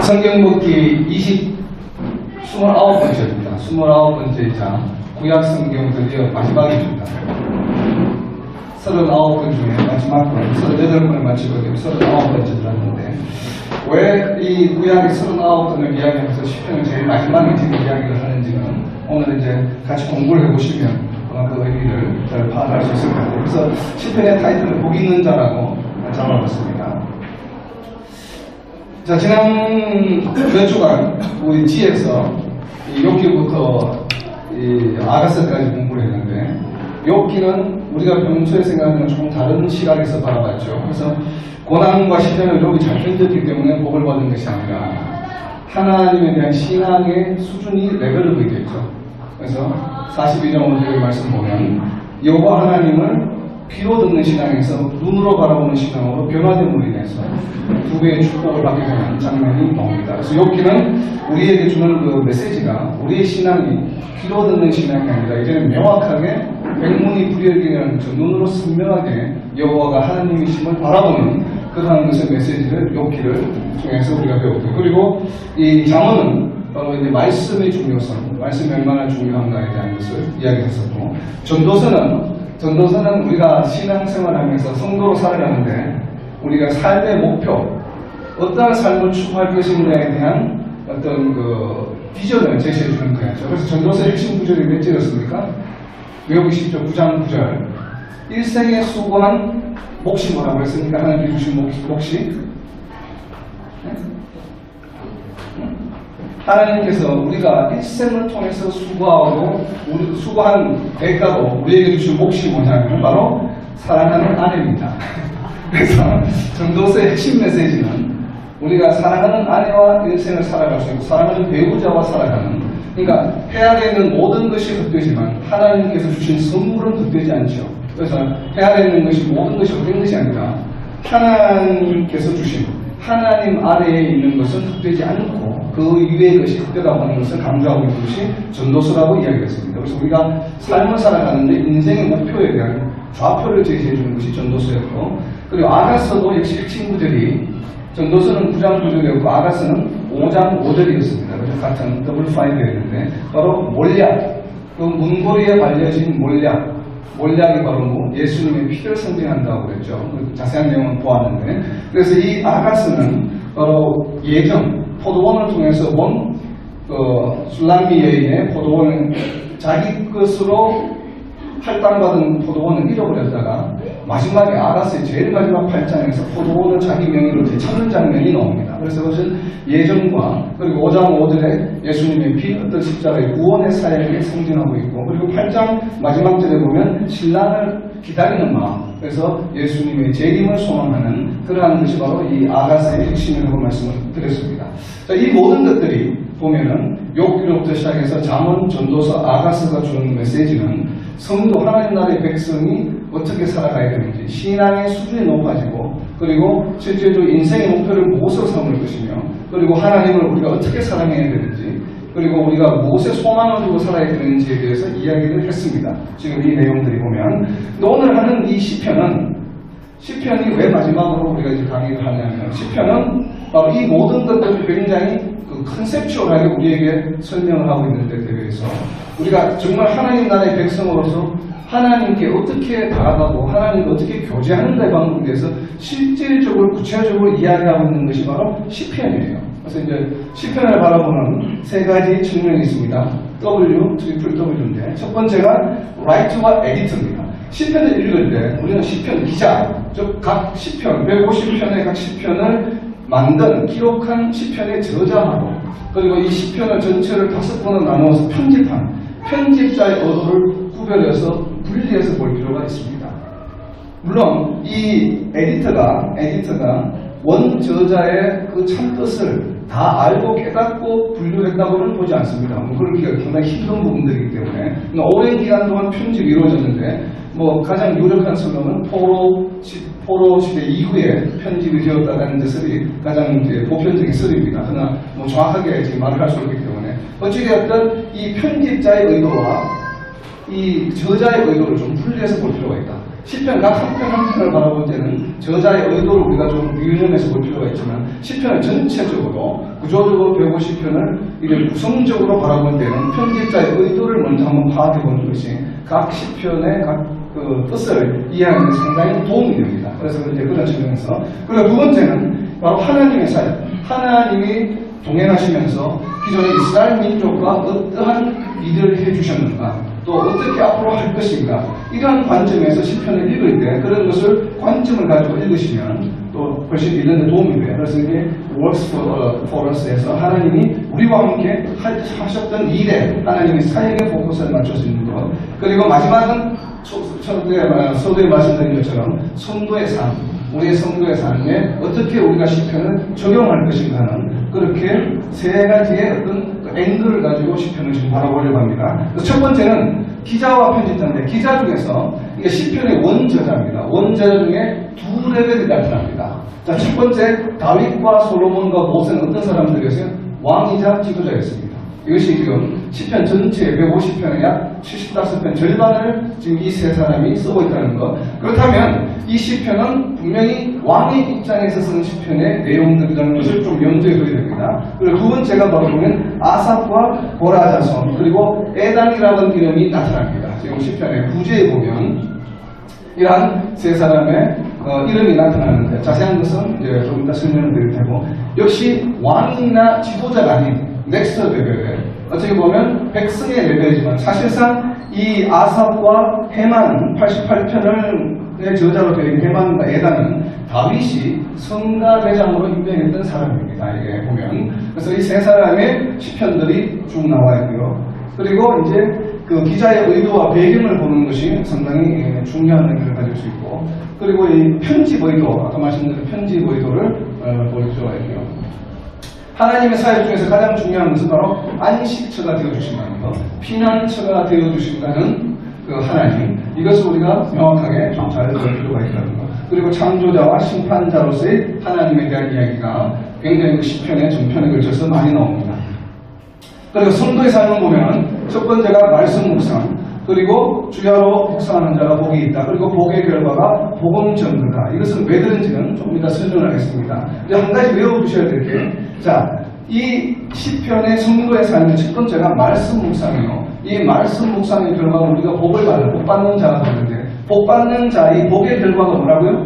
성경 복기 29번째입니다. 29번째이자 구약 성경 드디어 마지막입니다. 39번 중에 마지막 번, 38번을 마치고 39번째 들었는데, 왜 이 구약의 39번을 이야기하면서 시편을 제일 마지막에 지금 이야기를 하는지는 오늘 이제 같이 공부를 해보시면 그 의미를 잘 파악할 수 있을 거예요. 그래서 시편의 타이틀을 복 있는 자라고 잡아봤습니다. 자, 지난 몇 주간 우리 지에서 욥기부터 아가서까지 공부를 했는데, 욥기는 우리가 평소에 생각하는 조금 다른 시각에서 바라봤죠. 그래서 고난과 시련을 욥이 잘 견뎠기 때문에 복을 받은 것이 아니라 하나님에 대한 신앙의 수준이 레벨을 보이겠죠. 그래서 42장 5절 말씀 보면 여호와 하나님을 귀로 듣는 신앙에서 눈으로 바라보는 신앙으로 변화됨으로 인해서 두 배의 축복을 받게 되는 장면이 나옵니다. 그래서 욥기는 우리에게 주는 그 메시지가 우리의 신앙이 귀로 듣는 신앙이 아니라 이제는 명확하게 백문이 불여일견이라는 눈으로 선명하게 여호와가 하나님이심을 바라보는 그러한 것의 메시지를 욥기를 통해서 우리가 배웠고, 그리고 이 잠언은 바로 이제 말씀의 중요성, 말씀이 얼마나 중요한가에 대한 것을 이야기했었고, 전도서는 우리가 신앙생활하면서 성도로 살아가는데 우리가 삶의 목표, 어떠한 삶을 추구할 것인가에 대한 어떤 그 비전을 제시해 주는 거였죠. 그래서 전도서의 핵심 구절이 몇 절이었습니까? 외우기 쉽죠. 9장 9절. 일생에 수고한 몫이 뭐라고 했습니까? 하나님께 주신 몫이? 하나님께서 우리가 일생을 통해서 수고한 대가로 우리에게 주신 몫이 뭐냐면 바로 사랑하는 아내입니다. 그래서 전도서의 핵심 메시지는 우리가 사랑하는 아내와 일생을 살아갈 수 있고 사랑하는 배우자와 살아가는, 그러니까 해야 되는 모든 것이 헛되지만 하나님께서 주신 선물은 헛되지 않죠. 그래서 해야 되는 것이 모든 것이 헛된 것이 아니라 하나님께서 주신 하나님 아래에 있는 것은 헛되지 않고 그 이외의 것이 헛되다고 하는 것을 강조하고 있는 것이 전도서라고 이야기했습니다. 그래서 우리가 삶을 살아가는데 인생의 목표에 대한 좌표를 제시해 주는 것이 전도서였고, 그리고 아가서도 역시 핵심 구절이 전도서는 9장 9절이었고 아가서는 5장 5절이었습니다. 그래서 같은 더블 파이브였는데 바로 몰약, 그 문고리에 발려진 몰약이 바로 뭐 예수님의 피를 상징한다고 그랬죠. 자세한 내용은 보았는데, 그래서 이 아가스는 바로 예정, 포도원을 통해서 본 술람미 여인의 포도원을 자기 것으로 할당받은 포도원을 잃어버렸다가 마지막에 아가스의 제일 마지막 8장에서 포도원을 자기 명의로 되찾는 장면이 나옵니다. 그래서 그것은 예정과 그리고 5장 5절에 예수님의 피, 어떤 십자가의 구원의 사역을 상징하고 있고, 그리고 8장 마지막 절에 보면 신랑을 기다리는 마음, 그래서 예수님의 재림을 소망하는 그러한 것이 바로 이 아가서의 핵심이라고 말씀을 드렸습니다. 자, 이 모든 것들이 보면은 욥기로부터 시작해서 잠언, 전도서, 아가서가 주는 메시지는 성도 하나님 나라의 백성이 어떻게 살아가야 되는지, 신앙의 수준이 높아지고, 그리고 실제적으로 인생의 목표를 무엇으로 삼을 것이며, 그리고 하나님을 우리가 어떻게 사랑해야 되는지, 그리고 우리가 무엇에 소망을 두고 살아야 되는지에 대해서 이야기를 했습니다. 지금 이 내용들이 보면. 오늘 하는 이 시편이 왜 마지막으로 우리가 이제 강의를 하냐면, 시편은 바로 이 모든 것들을 굉장히 컨셉추얼하게 우리에게 설명을 하고 있는 데 대해서 우리가 정말 하나님 나라의 백성으로서 하나님께 어떻게 다가가고 하나님과 어떻게 교제하는 데 방법에 대해서 실질적으로 구체적으로 이야기하고 있는 것이 바로 시편이에요. 그래서 이제 시편을 바라보는 세 가지 측면이 있습니다. W, 트리플 W인데, 첫 번째가 라이트와 에디트입니다. 시편을 읽을 때 우리는 시편 기자, 즉 각 시편, 150편의 각 시편을 만든, 기록한 시편의 저자하고, 그리고 이 시편을 전체를 5번을 나누어서 편집한 편집자의 의도를 구별해서 분리해서 볼 필요가 있습니다. 물론 이 에디터가 원 저자의 그 참뜻을 다 알고 깨닫고 분류했다고는 보지 않습니다. 그러기가 상당히 힘든 부분들이기 때문에 오랜 기간 동안 편집이 이루어졌는데, 가장 유력한 설명은 포로 시대 이후에 편집이 되었다는 것이 가장 이제 보편적인 설입니다. 그러나 정확하게 지금 말을 할 수 없기 때문에 어찌되었든 이 편집자의 의도와 이 저자의 의도를 좀 분리해서 볼 필요가 있다. 시편 각 한 편 한 편을 바라볼 때는 저자의 의도를 우리가 좀 유념해서 볼 필요가 있지만 시편을 전체적으로 구조적으로 150편을 이게 구성적으로 바라볼 때는 편집자의 의도를 먼저 한번 파악해 보는 것이 각 시편의 각 그 뜻을 이해하는 데 상당히 도움이 됩니다. 그래서 이제 그런 측면에서 그리고 두 번째는 바로 하나님의 사역. 하나님이 동행하시면서 기존의 이스라엘 민족과 어떠한 일을 해주셨는가 또 어떻게 앞으로 할 것인가 이러한 관점에서 시편을 읽을 때 그런 것을 관점을 가지고 읽으시면 또 훨씬 읽는 데 도움이 돼요. 그래서 이게 Works for Us에서 하나님이 우리와 함께 하셨던 일에 하나님의 사역에 포커스를 맞춰서 있는 것 그리고 마지막은 서두에 말씀드린 것처럼 성도의 삶 우리의 성도의 삶에 어떻게 우리가 시편을 적용할 것인가 하는 그렇게 세 가지의 어떤 앵글을 가지고 시편을 지금 바라보려고 합니다. 첫 번째는 기자와 편집자인데 기자 중에서 이게 시편의 원저자입니다. 원저자 중에 두 레벨이 나타납니다. 자, 첫 번째 다윗과 솔로몬과 모세는 어떤 사람들이었어요? 왕이자 지도자였습니다. 이것이 지금 시편 전체의 150편의 약 75편 절반을 지금 이 세 사람이 쓰고 있다는 것. 그렇다면 이 시편은 분명히 왕의 입장에서 쓴 시편의 내용들이라는 것을 좀 염두에 둬야 됩니다. 그리고 두 번째가 바로 보면 아삽과 고라 자손 그리고 에단이라는 이름이 나타납니다. 지금 시편의 부제에 보면 이러한 세 사람의 이름이 나타나는데 자세한 것은 이제 좀 이따 설명을 드릴 테고 역시 왕이나 지도자가 아닌 넥스트 레벨에 어떻게 보면 백성의 레벨이지만 사실상 이 아삽과 헤만 88편의 저자로 되어 헤만과 에단은 다윗이 성가대장으로 임명했던 사람입니다. 이게 보면 그래서 이 세 사람의 시편들이 쭉 나와 있고요. 그리고 이제 그 기자의 의도와 배경을 보는 것이 상당히 중요한 의미를 가질 수 있고 그리고 이 편집 의도 아까 말씀드린 편집 의도를 볼 필요가 있고요. 하나님의 사역 중에서 가장 중요한 것은 바로 안식처가 되어주신다는 것, 피난처가 되어주신다는 그 하나님, 이것을 우리가 명확하게 좀 잘 볼 필요가 있다는 것. 그리고 창조자와 심판자로서의 하나님에 대한 이야기가 굉장히 그 시편의 전편에 걸쳐서 많이 나옵니다. 그리고 성도의 삶을 보면 첫 번째가 말씀 묵상, 그리고 주야로 묵상하는 자가 복이 있다. 그리고 복의 결과가 복음 전도다. 이것은 왜 그런지는 좀 이따 설명을 하겠습니다. 이제 한 가지 외워두셔야 될 게, 자, 이 시편의 성도의 삶의 첫 번째가 말씀 묵상이에요. 이 말씀 묵상의 결과가 우리가 복을 받는, 복 받는 자가 되는데, 복 받는 자의 복의 결과가 뭐라고요?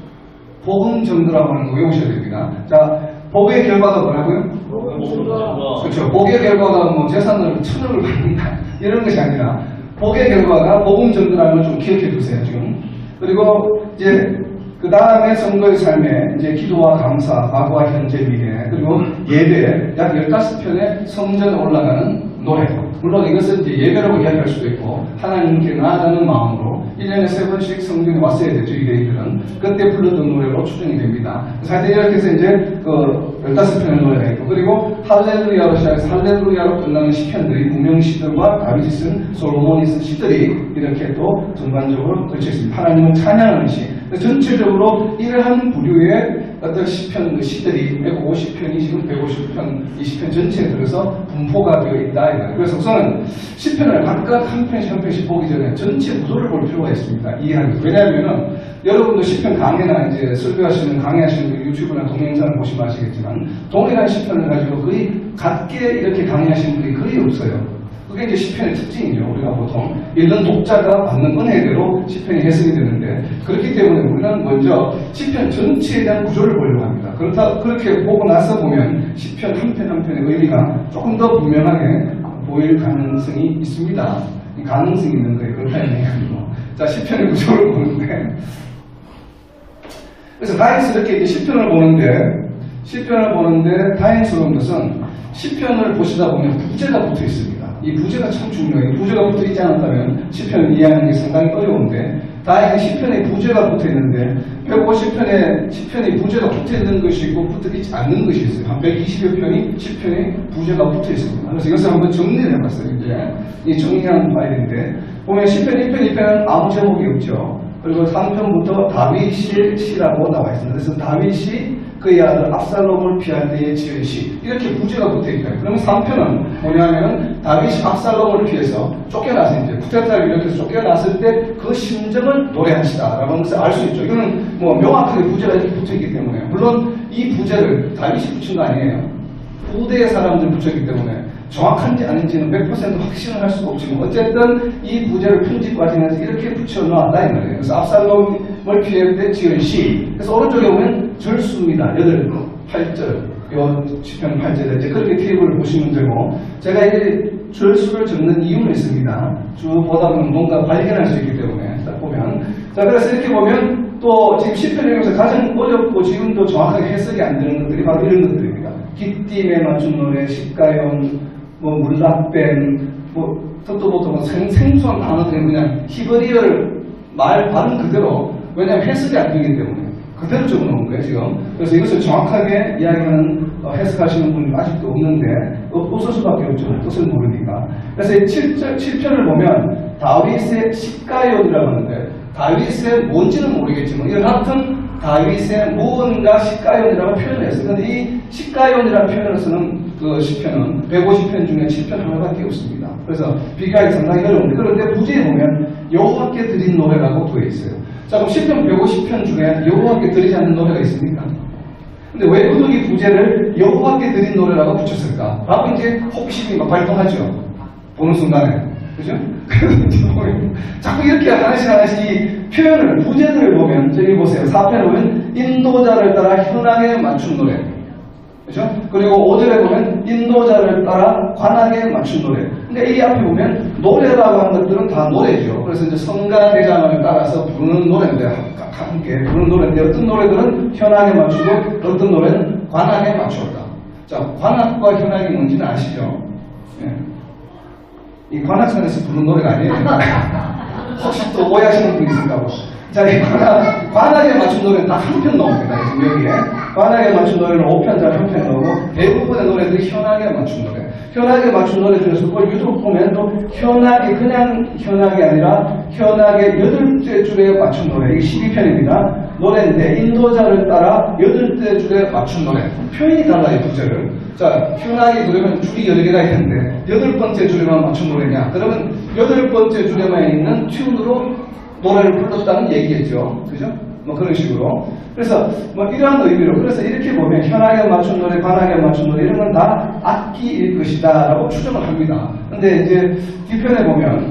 복음 전도라고 하는 거 외우셔야 됩니다. 자, 복의 결과가 뭐라고요? 그렇죠. 복의 결과가 뭐 재산을 1000억을 받는다. 이런 것이 아니라, 복의 결과가 복음 전도라는 걸 좀 기억해 두세요, 지금. 그리고 이제 그 다음에 성도의 삶에 이제 기도와 감사, 과거와 현재, 미래, 그리고 예배, 약 15편의 성전에 올라가는 노래. 물론 이것은 이제 예배라고 이야기할 수도 있고, 하나님께 나아가는 마음으로 1년에 3번씩 성전에 왔어야 되죠, 유대인들은. 그때 불렀던 노래로 추정이 됩니다. 사실 이렇게 해서 이제 그 15편의 노래가 있고, 그리고 할렐루야로 시작해서 할렐루야로 끝나는 시편들이 무명시들과 다윗이 쓴 솔로몬이 쓴 시들이 이렇게 또 전반적으로 걸쳐 있습니다. 하나님을 찬양하는 시. 전체적으로 이러한 부류의 어떤 시편, 시들이 150편이 지금 150편, 20편 전체에 들어서 분포가 되어 있다. 그래서 우선은 시편을 각각 한 편씩 한 편씩 보기 전에 전체 구조를 볼 필요가 있습니다. 이해하는 거. 왜냐하면 여러분도 시편 강의나 이제 설교하시는 강의하시는 유튜브나 동영상을 보시면 아시겠지만 동일한 시편을 가지고 거의 같게 이렇게 강의하시는 분이 거의 없어요. 그게 이제 시편의 특징이죠. 우리가 보통 읽는 독자가 받는 은혜대로 시편이 해석이 되는데 그렇기 때문에 우리는 먼저 시편 전체에 대한 구조를 보려고 합니다. 그렇게 보고 나서 보면 시편 한 편 한 편의 의미가 조금 더 분명하게 보일 가능성이 있습니다. 가능성이 있는 거예요. 그렇다는 얘기 아니고. 자, 시편의 구조를 보는데 그래서 다행스럽게 이제 시편을 보는데 다행스러운 것은 시편을 보시다 보면 부제가 붙어 있습니다. 이 부제가 참 중요해요. 부제가 붙어 있지 않았다면 시편을 이해하는 게 상당히 어려운데 다행히 시편에 부제가 붙어 있는데 150편에 시편에 부제가 붙어 있는 것이 있고 붙어 있지 않는 것이 있어요. 한 120여 편이 시편에 부제가 붙어 있습니다. 그래서 이것을 한번 정리를 해봤어요. 이제 이 정리한 파일인데 보면 시편 1편, 2편은 아무 제목이 없죠. 그리고 3편부터 다윗의 시라고 나와 있습니다. 그래서 다윗이 그의 아들 압살롬을 피할 때에 지은 시. 이렇게 부제가 붙어있어요. 그러면 3편은 뭐냐면은 다윗이 압살롬을 피해서 쫓겨났을 때, 쿠데타를 일으켜서 쫓겨났을 때 그 심정을 노래한 시다라는 것을 알 수 있죠. 이거는 뭐 명확하게 부제가 이렇게 붙어있기 때문에. 물론 이 부제를 다윗이 붙인 거 아니에요. 후대의 사람들이 붙였기 때문에 정확한지 아닌지는 100% 확신을 할 수가 없지만 어쨌든 이 부제를 편집 과정에서 이렇게 붙여놓았다 이 말이에요. 그래서 압살롬을 피할 때 지은 시. 그래서 오른쪽에 보면 절수입니다. 8절. 요 시편 8절에 이제 그렇게 테이블을 보시면 되고, 제가 이 절수를 적는 이유는 있습니다. 쭉 보다 보면 뭔가 발견할 수 있기 때문에 딱 보면. 자, 그래서 이렇게 보면 또 지금 시편 중에서 가장 어렵고 지금도 정확하게 해석이 안 되는 것들이 바로 이런 것들입니다. 깃띠에 맞춘 노래, 십가연, 뭐 물락뱀, 뭐 뜻도 보통 생소한 단어들이 그냥 히브리어를 말 발음 그대로, 왜냐하면 해석이 안 되기 때문에 그대로 적어놓은 거예요 지금. 그래서 이것을 정확하게 이야기하는 해석하시는 분이 아직도 없는데 없을 수밖에 없죠. 뜻을 모르니까. 그래서 7편을 보면 다윗의 십가연이라고 하는데 다윗의 뭔지는 모르겠지만 이런 하여튼 다윗의 무언가 십가연이라고 표현을 했어요. 그런데 이 십가연이라는 표현을 쓰는 그 시편은 150편 중에 7편 하나밖에 없습니다. 그래서 비교하기 상당히 어려운데, 그런데 부제에 보면 여호와께 드린 노래라고 되어 있어요. 자, 그럼 시편 150편 중에 여호와께 드리지 않는 노래가 있습니까? 근데 왜 그들이 부제를 여호와께 드린 노래라고 붙였을까? 바로 이제 호기심이 막 발동하죠. 보는 순간에. 그죠? 자꾸 이렇게 하나씩 이 표현을, 부제들을 보면, 저기 보세요. 4편에 보면 인도자를 따라 현악에 맞춘 노래. 그죠? 그리고 5절에 보면 인도자를 따라 관악에 맞춘 노래. 근데 이 앞에 보면 노래라고 하는 것들은 다 노래죠. 그래서 이제 성가 대장을 따라서 부르는 노래인데, 함께 부르는 노래인데, 어떤 노래들은 현악에 맞추고 어떤 노래는 관악에 맞추었다. 자, 관악과 현악이 뭔지는 아시죠? 네. 이 관악산에서 부르는 노래가 아니에요. 혹시 또 오해하시는 분 있을까 봐. 자, 이 관악에 맞춘 노래는 딱 한 편 나옵니다. 지금 여기에. 관악에 맞춘 노래는 5편짜리 한 편 나오고, 대부분의 노래들이 현악에 맞춘 노래. 현악에 맞춘 노래 중에서 유독 보면 또 현악이 그냥 현악이 아니라 현악의 8째 줄에 맞춘 노래. 이게 12편입니다. 노래인데 인도자를 따라 8째 줄에 맞춘 노래. 표현이 달라요, 부제를. 자, 현악이 그러면 줄이 여러 개가 있는데 8번째 줄에만 맞춘 노래냐? 그러면 8번째 줄에만 있는 튠으로 노래를 불렀다는 얘기겠죠. 그죠? 뭐 그런 식으로. 그래서 뭐 이러한 의미로, 그래서 이렇게 보면 현악에 맞춘 노래, 관악에 맞춘 노래 이런 건 다 악기일 것이다 라고 추정을 합니다. 근데 이제 뒤편에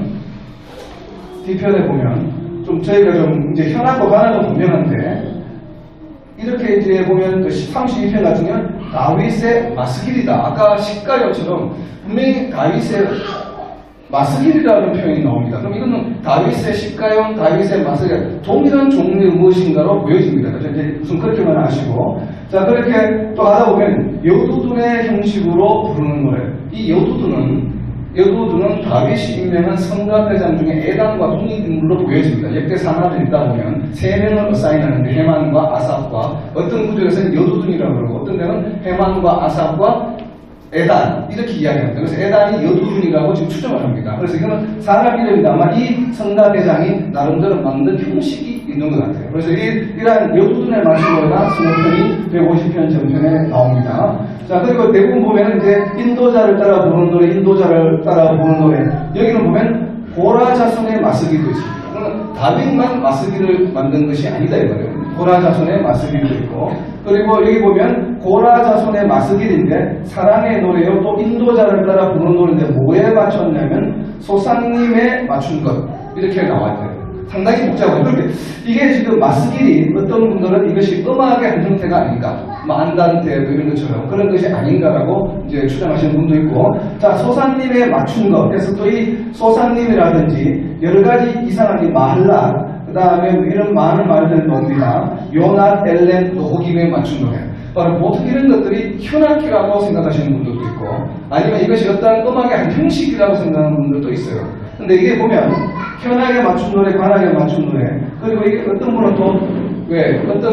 보면 좀 저희가 좀 이제 현악과 관악은 분명한데, 이렇게 이제 보면 32편 같은 경우는 다윗의 마스길이다. 아까 십가연처럼 분명히 다윗의 마스길이라는 표현이 나옵니다. 그럼 이거는 다윗의 십가연, 다윗의 마스길, 동일한 종류의 무엇인가로 보여집니다. 그래서 이제 무슨 그렇게만 아시고. 자, 그렇게 또 하다 보면 여두둔의 형식으로 부르는 노래. 이 여두둔은 다윗이 임명한 성가대장 중에 에단과 독립인물로 보여집니다. 역대 사나를 읽다 보면 3명을 어사인하는데 헤만과 아삽과, 어떤 구절에서는 여두둔이라고 그러고 어떤 데는 헤만과 아삽과 에단 이렇게 이야기합니다. 그래서 에단이 여두둔이라고 지금 추정을 합니다. 그래서 이거는 사람 이름입니다만 이 성가대장이 나름대로 만든 형식이 있는 것 같아요. 그래서 이러한 여두둔의 말씀보다 20편이 150편 전편에 나옵니다. 자, 그리고 대부분 보면 이제 인도자를 따라 부르는 노래, 인도자를 따라 부르는 노래. 여기는 보면 고라 자손의 마스기도 있습니다. 그러면 다윗만 마스기를 만든 것이 아니다 이거예요. 고라 자손의 마스기도 있고, 그리고 여기 보면 고라 자손의 마스길인데 사랑의 노래요, 또 인도자를 따라 부르는 노래인데 뭐에 맞췄냐면 소상님에 맞춘 것, 이렇게 나와있어요. 상당히 복잡해요. 그렇게 이게 지금 마스길이 어떤 분들은 이것이 음악의 한 형태가 아닌가, 안단테 이런 것처럼 그런 것이 아닌가라고 이제 추정하시는 분도 있고, 자, 소상님에 맞춘 것, 그래서 또 이 소상님이라든지 여러 가지 이상한 이 마할라, 그 다음에 이런 많은 말들을 넣습니다. 요낫, 엘렌, 노호김에 맞춘 노래. 보통 이런 것들이 현악기라고 생각하시는 분들도 있고, 아니면 이것이 어떤 음악의 한 형식이라고 생각하는 분들도 있어요. 근데 이게 보면 현악에 맞춘 노래, 관악에 맞춘 노래, 그리고 이게 어떤 분은 또 왜 어떤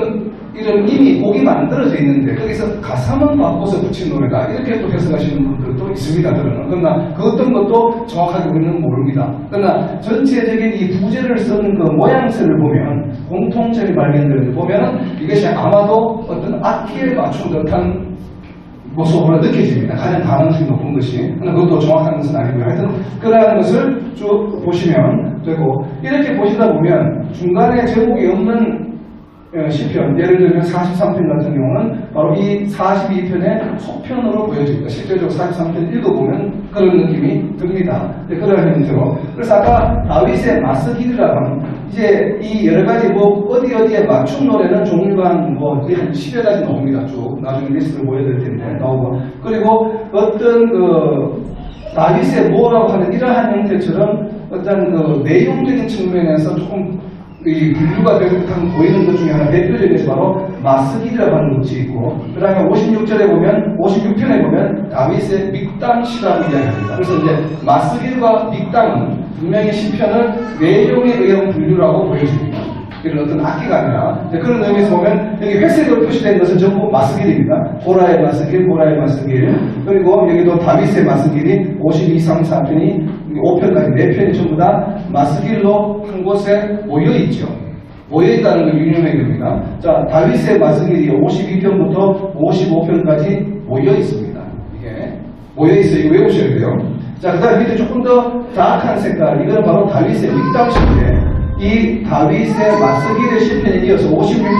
이런 이미 곡이 만들어져 있는데 거기서 가사만 바꿔서 붙인 노래다 이렇게 또 해석하시는 분들도 있습니다. 그러나 그 어떤 것도 정확하게 우리는 모릅니다. 그러나 전체적인 이 부제를 쓰는 그 모양새를 보면 공통점이 발견되는 보면 이것이 아마도 어떤 악기에 맞춘 듯한 모습으로 느껴집니다. 가장 가능성이 높은 것이. 그러나 그것도 정확한 것은 아니고요. 하여튼 그러한 것을 쭉 보시면 되고 이렇게 보시다 보면 중간에 제목이 없는 시편, 예를 들면 43편 같은 경우는 바로 이 42편의 속편으로 보여집니다. 실제적으로 43편 읽어보면 그런 느낌이 듭니다. 그런 형태로. 그래서 아까 다윗의 마스길이라고 이제 이 여러 가지 뭐 어디에 맞춤 노래는 종류가 뭐 10여 가지 나옵니다. 쭉 나중에 리스트를 보여드릴 텐데 나오고. 그리고 어떤 그 다윗의 뭐라고 하는 이러한 형태처럼 어떤 그 내용적인 측면에서 조금 이 분류가 되는 보이는 것 중에 하나 대표적인 것이 바로 마스길이라고 하는 것이 있고 그 다음에 56절에 보면 56편에 보면 다윗의 믹담시라고 이야기합니다. 그래서 이제 마스길과 믹담은 분명히 시편을 내용에 의한 분류라고 보여집니다. 이런 어떤 악기가 아니라 그런 의미에서 보면 여기 회색으로 표시된 것은 전부 마스길입니다. 고라의 마스길, 고라의 마스길 그리고 여기도 다윗의 마스길이 52, 3, 4편이 5편까지 4편이 전부 다 마스길로 한 곳에 모여있죠. 모여있다는 건 유념해야 됩니다. 자, 다윗의 마스길이 52편부터 55편까지 모여있습니다. 이게 모여있어요. 이거 외우셔야 돼요. 자, 그 다음에 밑에 조금 더 다크한 색깔 이거는 바로 다윗의 믹담시인데 이 다윗의 마스길의 시편에 이어서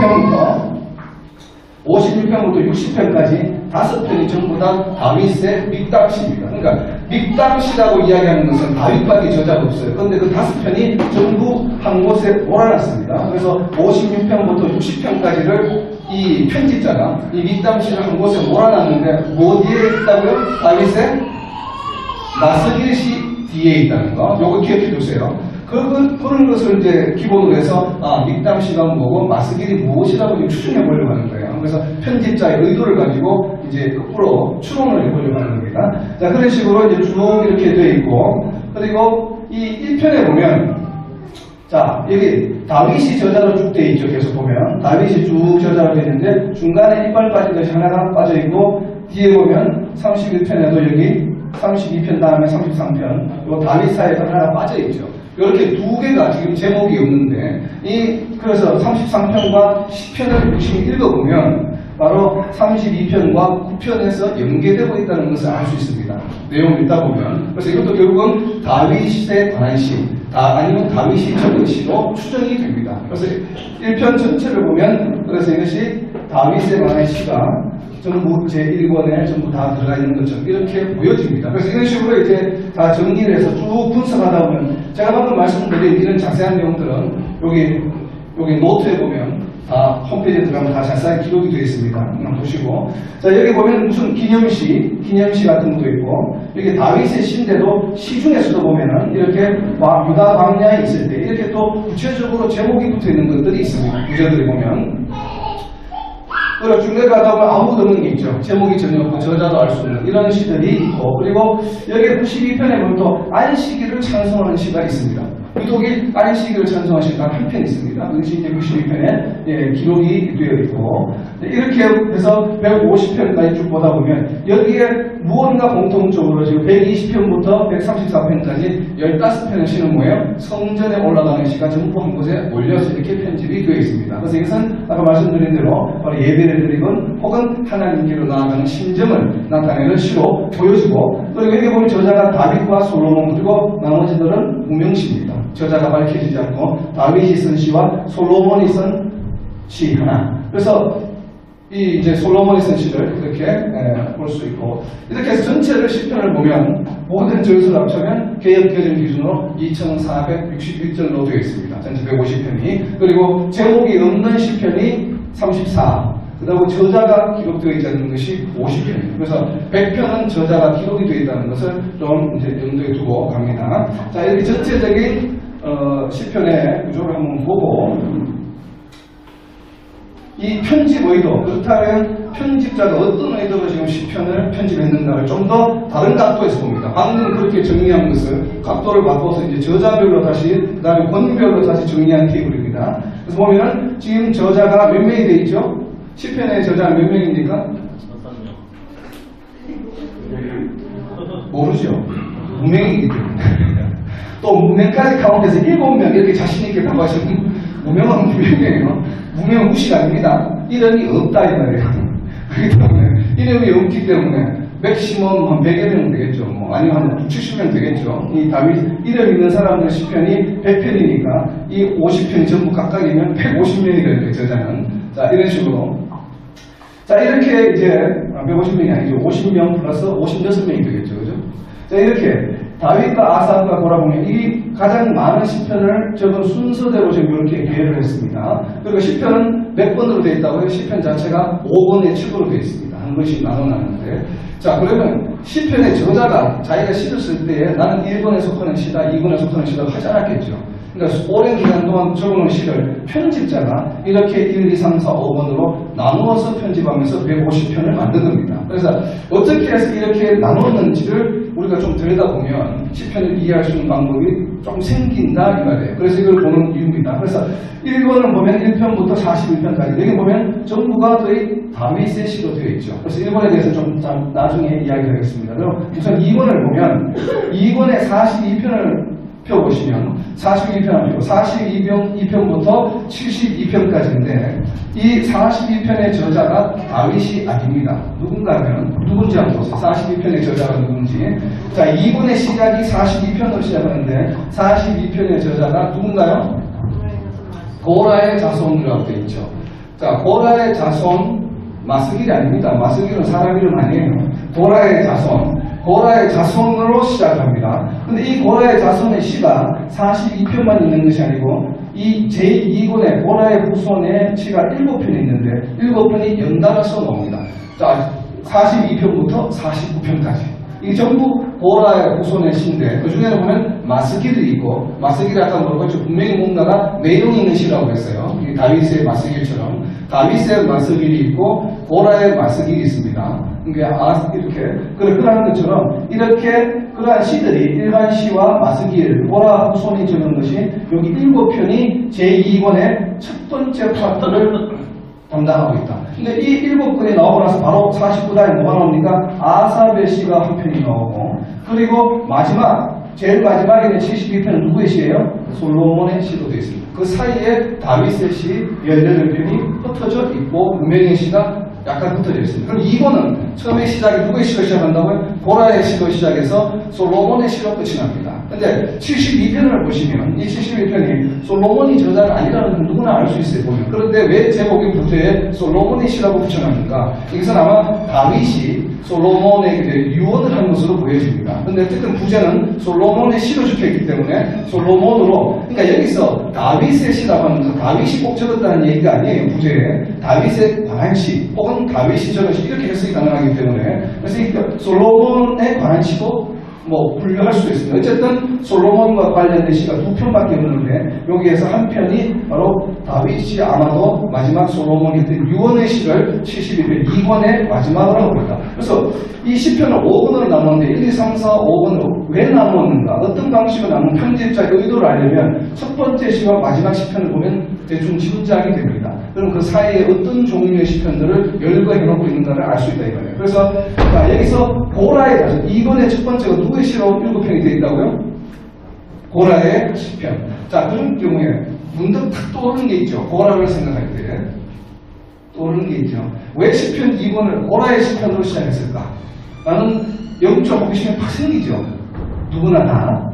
56편부터 60편까지 5편이 전부 다 다윗의 믹담시입니다. 그러니까 믹담시라고 이야기하는 것은 다윗밖에 저자가 없어요. 그런데 그 5편이 전부 한 곳에 몰아놨습니다. 그래서 56편부터 60편까지를 이 편집자가 이 믹담시를 한 곳에 몰아놨는데 뭐 뒤에 있다고요? 다윗의 마스길 시 뒤에 있다는 거. 요거 기억해 두세요. 그런 것을 이제 기본으로 해서 믹담시가 뭐고 마스길이 무엇이라고 추정해 보려고 하는 거예요. 그래서 편집자의 의도를 가지고 이제 거꾸로 추론을 해보려고 하는 겁니다. 자, 그런 식으로 이제 쭉 이렇게 되어 있고 그리고 이 1편에 보면 자, 여기 다윗이 저자로 쭉 되어 있죠. 계속 보면 다윗이 쭉 저자로 되어 있는데 중간에 이빨 빠진 것이 하나가 빠져 있고 뒤에 보면 31편에도 여기 32편 다음에 33편 요 다윗 사이에서 하나가 빠져 있죠. 이렇게 두 개가 지금 제목이 없는데 그래서 33편과 10편을 유심히 읽어보면 바로 32편과 9편에서 연계되고 있다는 것을 알 수 있습니다. 내용을 읽다 보면. 그래서 이것도 결국은 다윗에 관한 시, 아니면 다윗이 적은 시로 추정이 됩니다. 그래서 1편 전체를 보면 그래서 이것이 다윗에 관한 시가 전부 제1권에 전부 다 들어가 있는 것처럼 이렇게 보여집니다. 그래서 이런 식으로 이제 다 정리를 해서 쭉 분석하다 보면 제가 방금 말씀드린 이런 자세한 내용들은 여기 노트에 보면 다 홈페이지에 들어가면 다 자세하게 기록이 되어 있습니다. 한번 보시고 자 여기 보면 무슨 기념시 같은 것도 있고 여기 다윗의 시인데도 시 중에서도 보면은 이렇게 유다 광야에 있을 때 이렇게 또 구체적으로 제목이 붙어 있는 것들이 있습니다. 구절들이 보면 그리고 중간에 가다 보면 아무것도 없는 게 있죠. 제목이 전혀 없고 저자도 알 수 없는 이런 시들이 있고 그리고 여기 92편에 보면 또 안식일을 찬송하는 시가 있습니다. 유독이 안식일을 찬송하는 시가 한 편 있습니다. 그것이 이제 92편에 기록이 되어 있고 이렇게 해서 150편까지 쭉 보다 보면 여기에 무언가 공통적으로 지금 120편부터 134편까지 15편의 시는 뭐예요? 성전에 올라가는 시가 전부 한 곳에 몰려서 이렇게 편집이 되어 있습니다. 그래서 이것은 아까 말씀드린 대로 바로 예배를 드리건 혹은 하나님께로 나아가는 심정을 나타내는 시로 보여지고 그리고 여기 보면 저자가 다윗과 솔로몬 그리고 나머지들은 무명시입니다. 저자가 밝혀지지 않고 다윗이 쓴 시와 솔로몬이 쓴 시 하나. 그래서 이제 솔로몬이 쓴 시를 이렇게 볼 수 있고 이렇게 해서 전체를 시편을 보면 모든 절수를 합치면 개역개정 기준으로 2461절로 되어 있습니다. 전체 150편이. 그리고 제목이 없는 시편이 34. 그 다음에 저자가 기록되어 있지 않는 것이 50편입니다. 그래서 100편은 저자가 기록이 되어 있다는 것을 좀 이제 염두에 두고 갑니다. 자, 이렇게 전체적인 시편의 구조를 한번 보고 이 편집 의도, 그렇다면 편집자가 어떤 의도로 지금 시편을 편집했는가를 좀 더 다른 각도에서 봅니다. 방금 그렇게 정리한 것을 각도를 바꿔서 이제 저자별로 다시, 그 다음에 권별로 다시 정리한 테이블입니다. 그래서 보면은 지금 저자가 몇 명이 돼 있죠? 시편의 저자는 몇 명입니까? 모르죠. 무명이기 때문에. 또 무명까지 가운데서 7명 이렇게 자신있게 다고 하시면 무명은 무명이에요. 무명 무시 아닙니다. 이름이 없다 이 말이에요. 그렇기 때문에 이름이 없기 때문에 맥시멈 한 100여 명 되겠죠. 뭐 아니면 한 70명 되겠죠. 이 다윗 이름 있는 사람들 시편이 100편이니까 이 50편이 전부 각각이면 150명이 되는 저자는. 자, 이런 식으로. 자, 이렇게 이제 150명이 아니죠. 50명 플러스 56명이 되겠죠. 그죠? 자, 이렇게 다윗과 아삽과 돌아보면 이 가장 많은 시편을 적은 순서대로 지금 이렇게 계획을 했습니다. 그리고 시편은 몇 번으로 되어 있다고요? 시편 자체가 5번의 축으로 되어 있습니다. 한 번씩 나눠놨는데. 자, 그러면 시편의 저자가 자기가 시를 쓸 때에 나는 1번에 속하는 시다, 2번에 속하는 시다고 하지 않았겠죠. 그러니까 오랜 기간 동안 적어놓은 시를 편집자가 이렇게 1, 2, 3, 4, 5번으로 나누어서 편집하면서 150편을 만든 겁니다. 그래서 어떻게 해서 이렇게 나눴는지를 우리가 좀 들여다보면 시편을 이해할 수 있는 방법이 좀 생긴다 이 말이에요. 그래서 이걸 보는 이유입니다. 그래서 1번을 보면 1편부터 41편까지 여기 보면 전부가 거의 다윗의 시로 되어 있죠. 그래서 1번에 대해서 좀 나중에 이야기하겠습니다. 그럼 우선 2번을 보면 2번에 42편을 펴보시면 42편 아니고 42편부터 72편까지인데 이 42편의 저자가 다윗이 아닙니다. 누군가 하면 누군지 한번 보세요. 42편의 저자가 누군지. 자, 2번의 시작이 42편으로 시작하는데 42편의 저자가 누군가요? 고라의 자손이라고 되어 있죠. 자, 고라의 자손 마스길이 아닙니다. 마스길은 사람 이름 아니에요. 고라의 자손. 고라의 자손으로 시작합니다. 근데 이 고라의 자손의 시가 42편만 있는 것이 아니고 이 제2권의 고라의 후손의 시가 7편이 있는데 7편이 연달아서 나옵니다. 자, 42편부터 49편까지. 이게 전부 고라의 후손의 시인데 그 중에는 보면 마스길이 있고 마스길이 아까 뭐라고 분명히 뭔가가 내용이 있는 시라고 했어요. 이 다윗의 마스길처럼 다윗의 마스길이 있고 고라의 마스길이 있습니다. 그러니까 이렇게 그러한 것처럼 이렇게 그러한 시들이 일반 시와 마스길 고라 후손이 적은 것이 여기 7편이 제2권의 첫 번째 파트를 담당하고 있다. 근데 이 7권이 나오고 나서 바로 49단에 뭐가 나옵니까? 아삽의 시가 한 편이 나오고 그리고 제일 마지막에는 72편은 누구의 시예요? 솔로몬의 시로 되어 있습니다. 그 사이에 다윗의 시 18편이 흩어져 있고 무명의 시가 약간 흩어져 있습니다. 그럼 2권은 처음에 시작이 누구의 시로 시작한다고요? 고라의 시로 시작해서 솔로몬의 시로 끝이 납니다. 근데 72편을 보시면 이 72편이 솔로몬이 저자가 아니라는 건 누구나 알 수 있어요. 보면. 그런데 왜 제목의 부제에 솔로몬의 시라고 붙여놨는가? 이것은 아마 다윗이 솔로몬에게 유언을 한 것으로 보여집니다. 근데 어쨌든 부제는 솔로몬의 시로 적혀있기 때문에 솔로몬으로 그러니까 여기서 다윗의 시라고 하면서 다윗이 꼭 적었다는 얘기가 아니에요. 부제에 다윗의 관한 시 혹은 다윗이 적은 시 이렇게 해석이 가능하기 때문에 그래서 이 솔로몬의 관한 시도 뭐 분류할 수도 있습니다. 어쨌든 솔로몬과 관련된 시가 2편밖에 없는데 여기에서 한 편이 바로 다윗이 아마도 마지막 솔로몬이 했던 유언의 시를 72편 2권의 마지막으로 하고 있다. 그래서 이 시편을 5권으로 나누는데 1, 2, 3, 4, 5권으로 왜 나누었는가? 어떤 방식으로 나누는 편집자의 의도를 알려면 첫 번째 시와 마지막 시편을 보면 대충 짐작이 됩니다. 그럼 그 사이에 어떤 종류의 시편들을 열거해놓고 있는가를 알 수 있다 이거예요. 그래서 여기서 고라의 자손 2권의 첫 번째가 누구의 시로 7편이 되어 있다고요? 고라의 시편. 자, 그런 경우에 문득 탁 떠오르는 게 있죠. 고라를 생각할 때 떠오르는 게 있죠. 왜 시편 2권을 고라의 시편으로 시작했을까? 나는 영적 호기심이 팍 생기죠. 누구나 다.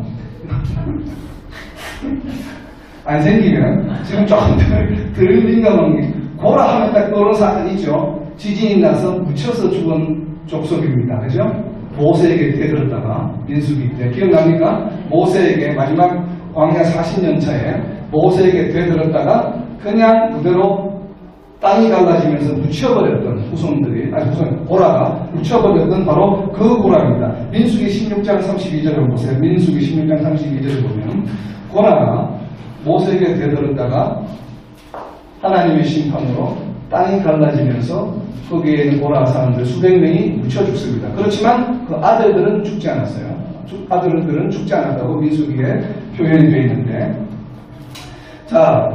안 생기면 지금 조금 덜 민감한 게 고라 하면 딱 떠오르는 사건이 있죠. 지진이 나서 묻혀서 죽은 족속입니다. 그죠? 모세에게 되들었다가 민수기 때 기억납니까? 모세에게 마지막 광야 40년 차에 모세에게 되들었다가 그냥 그대로 땅이 갈라지면서 묻혀버렸던 후손들이 고라가 묻혀버렸던 바로 그 고라입니다. 민수기 16장 32절을 보세요. 민수기 16장 32절을 보면 고라가 모세에게 되들었다가 하나님의 심판으로 땅이 갈라지면서 거기에 있는 고라 사람들 수백 명이 묻혀 죽습니다. 그렇지만 그 아들들은 죽지 않았어요. 아들들은 죽지 않았다고 민수기에 표현이 되어 있는데 자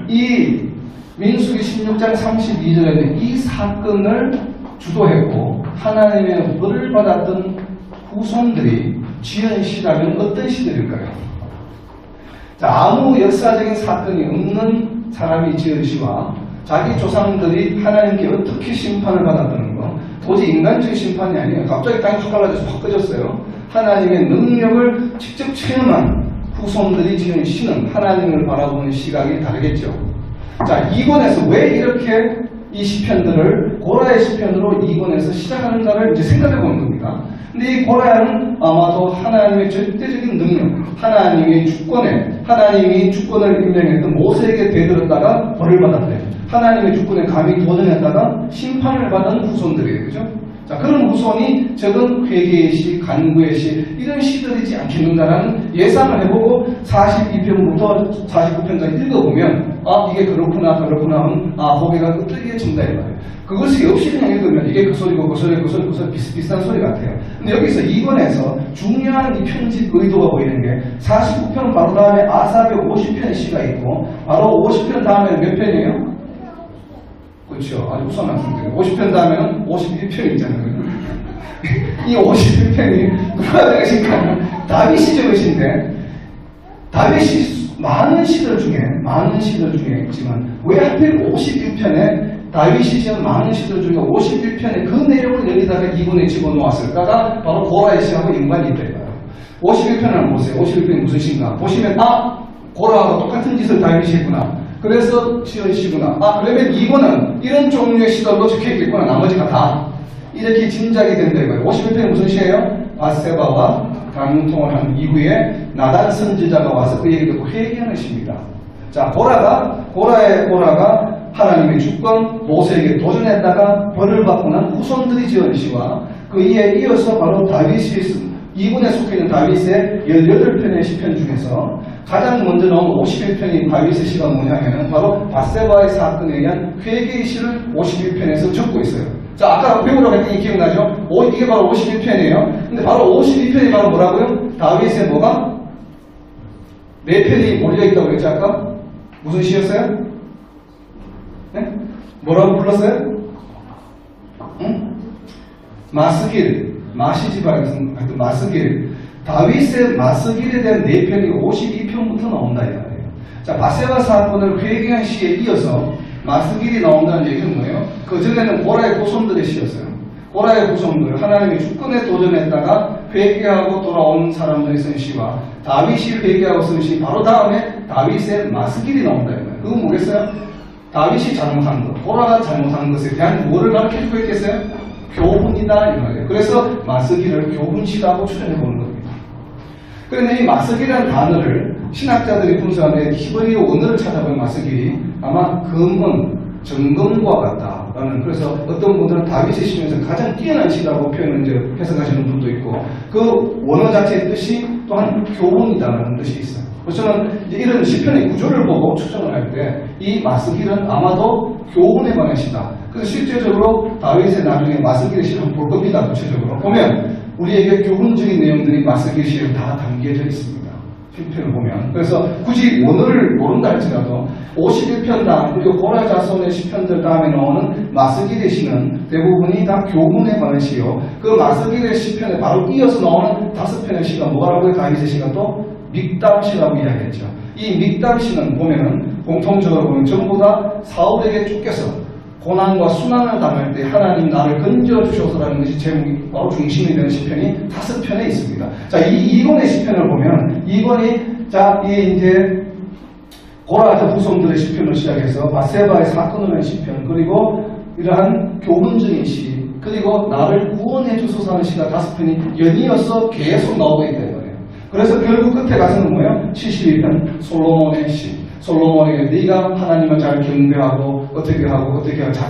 이 민수기 16장 32절에는 이 사건을 주도했고 하나님의 벌을 받았던 후손들이 지은 시라면 어떤 시들일까요? 자, 아무 역사적인 사건이 없는 사람이 지은 시와 자기 조상들이 하나님께 어떻게 심판을 받았다는 거, 도저히 인간적인 심판이 아니에요. 갑자기 땅이 확 갈라져서 확 꺼졌어요. 하나님의 능력을 직접 체험한 후손들이 지은 시는 하나님을 바라보는 시각이 다르겠죠. 자, 2권에서 왜 이렇게 이 시편들을 고라의 시편으로 2권에서 시작하는가를 이제 생각해 보는 겁니다. 근데 이 고라는 아마도 하나님의 절대적인 능력, 하나님이 주권을 임명했던 모세에게 대들었다가 벌을 받았대요. 하나님의 주권에 감히 도전했다가 심판을 받은 후손들이에요. 그죠? 자, 그런 후손이 적은 회개의 시, 간구의 시, 이런 시들이지 않겠는가라는 예상을 해보고 42편부터 49편까지 읽어보면, 아, 이게 그렇구나 하면, 아, 고개가 끄덕이게 친다, 이 말이에요. 그것이 없이 그냥 읽으면 이게 그 소리고 그 소리 비슷비슷한 소리 같아요. 근데 여기서 2권에서 중요한 이 편집 의도가 보이는 게 49편 바로 다음에 아삽의 50편의 시가 있고, 바로 50편 다음에는 몇 편이에요? 그렇죠. 아주 우선 말씀드려요. 50편 다음에는 51편이 있잖아요. 이 51편이 누가 적으신가? 다윗이 적으신데, 다윗이 많은 시들 중에 있지만, 왜 하필 51편에 다윗이 지은 많은 시들 중에 51편에 그 내용을 여기다가 2권에 집어넣었을까가 바로 고라의 시하고 연관이 있다 이거예요. 51편을 한번 보세요. 51편이 무슨 시인가? 보시면, 아! 고라하고 똑같은 짓을 다윗이 했구나. 그래서 지은 시구나. 아, 그러면 2권은 이런 종류의 시들도 적혀있겠구나. 나머지가 다. 이렇게 짐작이 된다 이거예요. 51편이 무슨 시예요? 밧세바와 간통을 한 이후에 나단 선지자가 와서 그 얘기를 듣고 회개하는 시입니다. 자, 고라가 하나님의 주권, 모세에게 도전했다가 벌을 받고 난 후손들이 지은 시와 그 이에 이어서 바로 다윗이 2군에 속해있는 다윗의 18편의 시편 중에서 가장 먼저 나온 51편이 다윗의 시가 뭐냐면 바로 밧세바의 사건에 의한 회개의 시를 51편에서 적고 있어요. 자, 아까 배우라고 했더니 기억나죠? 이게 바로 51편이에요. 근데 바로 52편이 바로 뭐라고요? 다윗의 뭐가? 4편이 몰려있다고 했죠, 아까? 무슨 시였어요? 네? 뭐라고 불렀어요? 응? 하여튼 마스길. 다윗의 마스길에 대한 4편이 52편부터 나온다 이 말이에요. 자, 밧세바 사건을 회개한 시에 이어서 마스길이 나온다는 얘기는 뭐예요? 그 전에는 고라의 후손들의 시였어요. 고라의 후손들, 하나님의 주권에 도전했다가 회개하고 돌아온 사람들이 쓴 시와 다윗이 회개하고 쓴 시, 바로 다음에 다윗의 마스길이 나온다 이 말이에요. 그건 뭐겠어요? 다윗이 잘못한 것, 고라가 잘못한 것에 대한 뭐를 가르쳐주고 있겠어요? 교훈이다 이 말이에요. 그래서 마스길을 교훈시라고 추정해보는 겁니다. 그런데 이 마스길이라는 단어를 신학자들이 분석하는데 히브리어 원어를 찾아보면 마스길이 아마 금은 정금과 같다라는, 그래서 어떤 분들은 다윗의 시면서 가장 뛰어난 시라고 표현을 이제 해석하시는 분도 있고, 그 원어 자체의 뜻이 또한 교훈이다라는 뜻이 있어요. 그래서 저는 이제 이런 시편의 구조를 보고 추정을 할 때 이 마스길은 아마도 교훈에 관한 시다. 그래서 실제적으로 다윗의 나중에 마스길의 시를 한번 볼 겁니다. 구체적으로 보면 우리에게 교훈적인 내용들이 마스길 시에 다 담겨져 있습니다. 필편을 보면. 그래서 굳이 원어를 모른다 할지라도 51편 그리고 고라 자손의 시편들 다음에 나오는 마스길의 시는 대부분이 다 교훈에 관한 시요. 그 마스길의 시편에 바로 이어서 나오는 5편의 시가 뭐라고요? 다윗의 시가 또 믹담시라고 이야기했죠. 이 믹담시는 보면은 공통적으로 보면 전부 다 사울에게 쫓겨서 고난과 순환을 당할 때 하나님 나를 건져주셔서라는 것이 제목이 바로 중심이 되는 시편이 5편에 있습니다. 자, 이 2권의 시편을 보면 2권이 이 이제 고라자 후손들의 시편을 시작해서 밧세바의 사건을 낸 시편, 그리고 이러한 교훈적인 시, 그리고 나를 구원해 주소서 하는 시가 5편이 연이어서 계속 나오고 있다 이 말이에요. 그래서 결국 끝에 가서는 뭐예요? 72편 솔로몬의 시. 솔로몬에게 네가 하나님을 잘 경배하고 어떻게 하고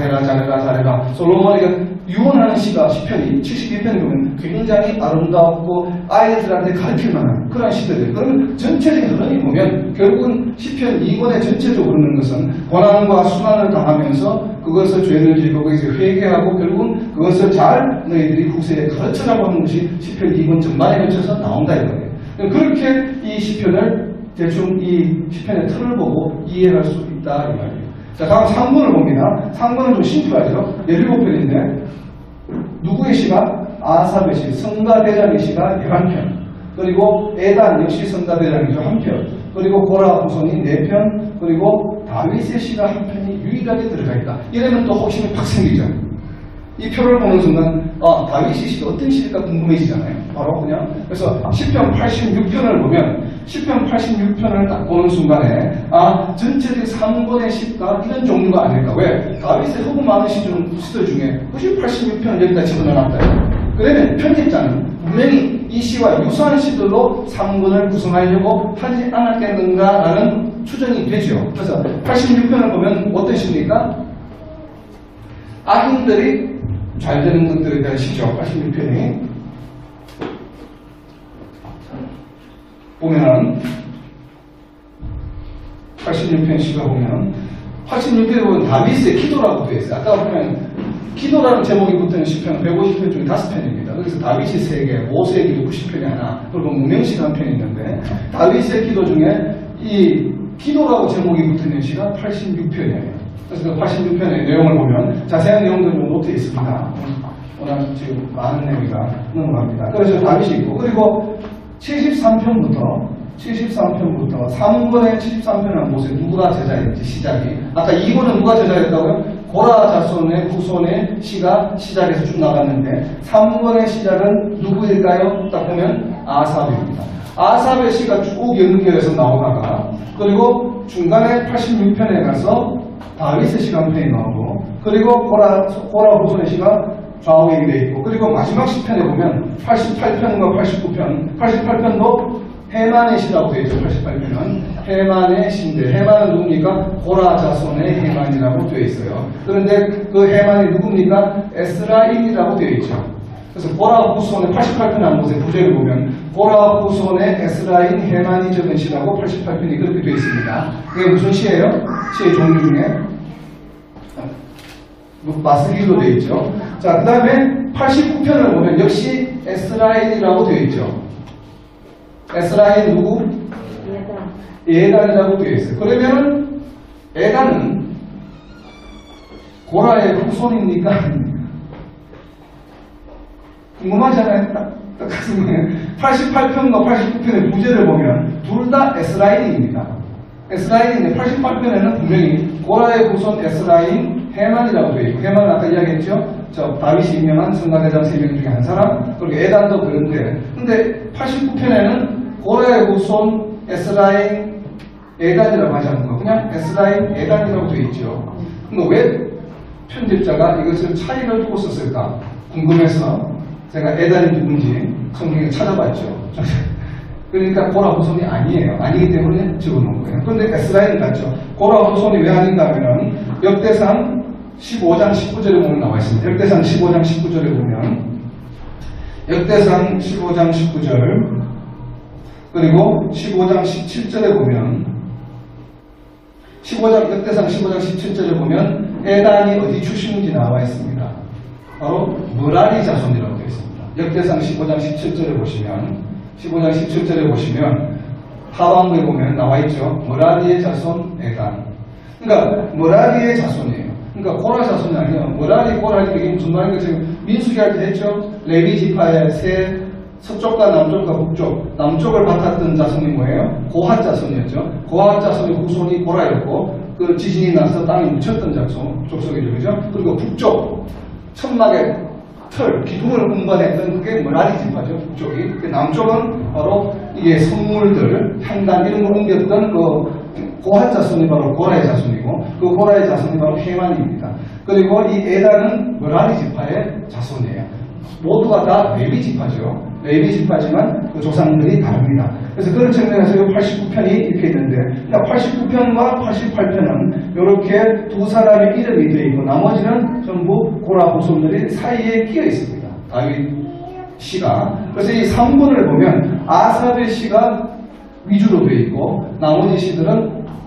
잘해라. 솔로몬에게 유언하는 시가 시편이 72편에 보면 굉장히 아름답고 아이들한테 가르칠 만한 그런 시들이에요. 그러면 전체적인 흐름이 보면 결국은 시편 2권의 전체적으로 흐르는 것은 고난과 순환을 당하면서 그것을 죄를 지고 거기서 회개하고 결국은 그것을 잘 너희들이 후세에 가르쳐라고 하는 것이 시편 2권 전반에 걸쳐서 나온다 이거예요. 그렇게 이 시편을 대충 이 시편의 틀을 보고 이해할 수 있다. 있다 이 말이에요. 자, 다음 상문을 봅니다. 상문은 좀 심플하죠. 17편인데 누구의 시가? 아삽의 시, 성가대장의 시가 11편. 그리고 에단 역시 성가대장이죠. 1편. 그리고 고라 후손이 4편. 그리고 다윗의 시가 1편이 유일하게 들어가 있다. 이러면 또 혹시나 팍 생기죠. 이 표를 보는 순간 다윗의 시가 어떤 시일까 궁금해지잖아요. 바로 그냥 그래서 10편 86편을 보면 10편 86편을 딱 보는 순간에 전체적인 3권의 시가 이런 종류가 아닐까. 왜? 다윗의 허구 많은 시들 중에 굳이 86편을 여기다 집어넣었다. 그러면 편집자는 분명히 이 시와 유사한 시들로 3권을 구성하려고 하지 않았겠는가라는 추정이 되죠. 그래서 86편을 보면 어떤 시입니까? 악인들이 잘 되는 것들에 대한 시죠. 86편이 보면은 86편 시가 보면 86편에 보면 다윗의 기도라고 되어 있어요. 아까 보면 기도라는 제목이 붙은 시편 150편 중에 5편입니다. 그래서 다윗이 3개, 모세의 기도 90편이 하나, 그리고 무명시가 한 편이 있는데 다윗의 기도 중에 이 기도라고 제목이 붙은 시가 86편이에요. 그래서 86편의 내용을 보면 자세한 내용들은 좀 노트에 있습니다. 워낙 지금 많은 내용이라 넘어갑니다. 그래서 다윗이 있고, 그리고 73편부터 3권의 73편을 보세요. 누구가 제자였지, 시작이. 아까 2권은 누가 제자였다고요? 고라 자손의 후손의 시가 시작해서 쭉 나갔는데 3권의 시작은 누구일까요? 딱 보면 아삽입니다. 아삽의 시가 쭉 연결해서 나오다가 그리고 중간에 86편에 가서 다윗의 시가 한 편이 나오고 그리고 고라 후손의 시가 좌우에 되어 있고 그리고 마지막 시편에 보면 88편과 89편 88편도 해만의 시라고 되어 있죠. 88편은 해만의 시인데 해만은 누굽니까? 고라 자손의 해만이라고 되어 있어요. 그런데 그 해만이 누굽니까? 에스라인이라고 되어 있죠. 그래서 고라 후손의 88편 한 곳에 부제를 보면 고라 후손의 에스라인 해만이 적은 시라고 88편이 그렇게 되어 있습니다. 그게 무슨 시예요? 시의 종류 중에 마스기로 되어 있죠. 자, 그 다음에 89편을 보면 역시 에스라인이라고 되어 있죠. 에스라인 누구? 에단이라고 되어 있어요. 그러면은 에단은 고라의 후손입니까? 궁금하잖아요. 딱 88편과 89편의 부제를 보면 둘 다 에스라인입니다. 에스라인인데 88편에는 분명히 고라의 후손 에스라인 해만이라고 되어 있고 해만은 아까 이야기했죠. 다윗이 임명한 성가대장 3명 중에 한 사람, 그리고 에단도 그런데 근데 89편에는 고라의 후손 에스라인 에단이라고 하지 않고 그냥 에스라인 에단이라고 되어 있죠. 근데 왜 편집자가 이것을 차이를 두고 썼을까 궁금해서 제가 에단이 누군지 성경에 찾아봤죠. 그러니까 고라 후손이 아니에요. 아니기 때문에 적어놓은 거예요. 그런데 에스라인 같죠. 고라 후손이 왜 아닌가 하면 역대상 15장 19절에 보면 나와 있습니다. 역대상 15장 19절에 보면 역대상 15장 19절 그리고 15장 17절에 보면 역대상 15장 17절에 보면 에단이 어디 출신인지 나와 있습니다. 바로 므라리 자손이라고 되어 있습니다. 역대상 15장 17절에 보시면 하반부에 보면 나와 있죠. 므라리의 자손 에단. 그러니까 므라리의 자손이에요. 그러니까 고라 자손이 아니에요. 므라리 고라 이게 무슨 말인가 지금 민수기 할 때 했죠. 레위 지파의 세 서쪽과 남쪽과 북쪽, 남쪽을 맡았던 자손이 뭐예요? 고핫 자손이었죠. 고핫 자손의 후손이 고라였고 그 지진이 나서 땅이 묻혔던 족속이죠. 그죠? 그리고 북쪽 천막의 틀, 기둥을 운반했던 그게 므라리 지파죠. 북쪽이. 남쪽은 바로 이게 선물들, 향단 이런 걸 옮겼던 그 고핫 자손이 바로 고라의 자손이고 그 고라의 자손이 바로 해만입니다. 그리고 이 에단은 므라리 지파의 자손이에요. 모두가 다 레위 지파죠. 레위 지파지만 그 조상들이 다릅니다. 그래서 그런 측면에서 89편이 이렇게 있는데 89편과 88편은 이렇게 두 사람의 이름이 되어 있고 나머지는 전부 고라 후손들이 사이에 끼어 있습니다. 다윗 시가. 그래서 이 3분을 보면 아삽의 시가 위주로 되어 있고 나머지 시들은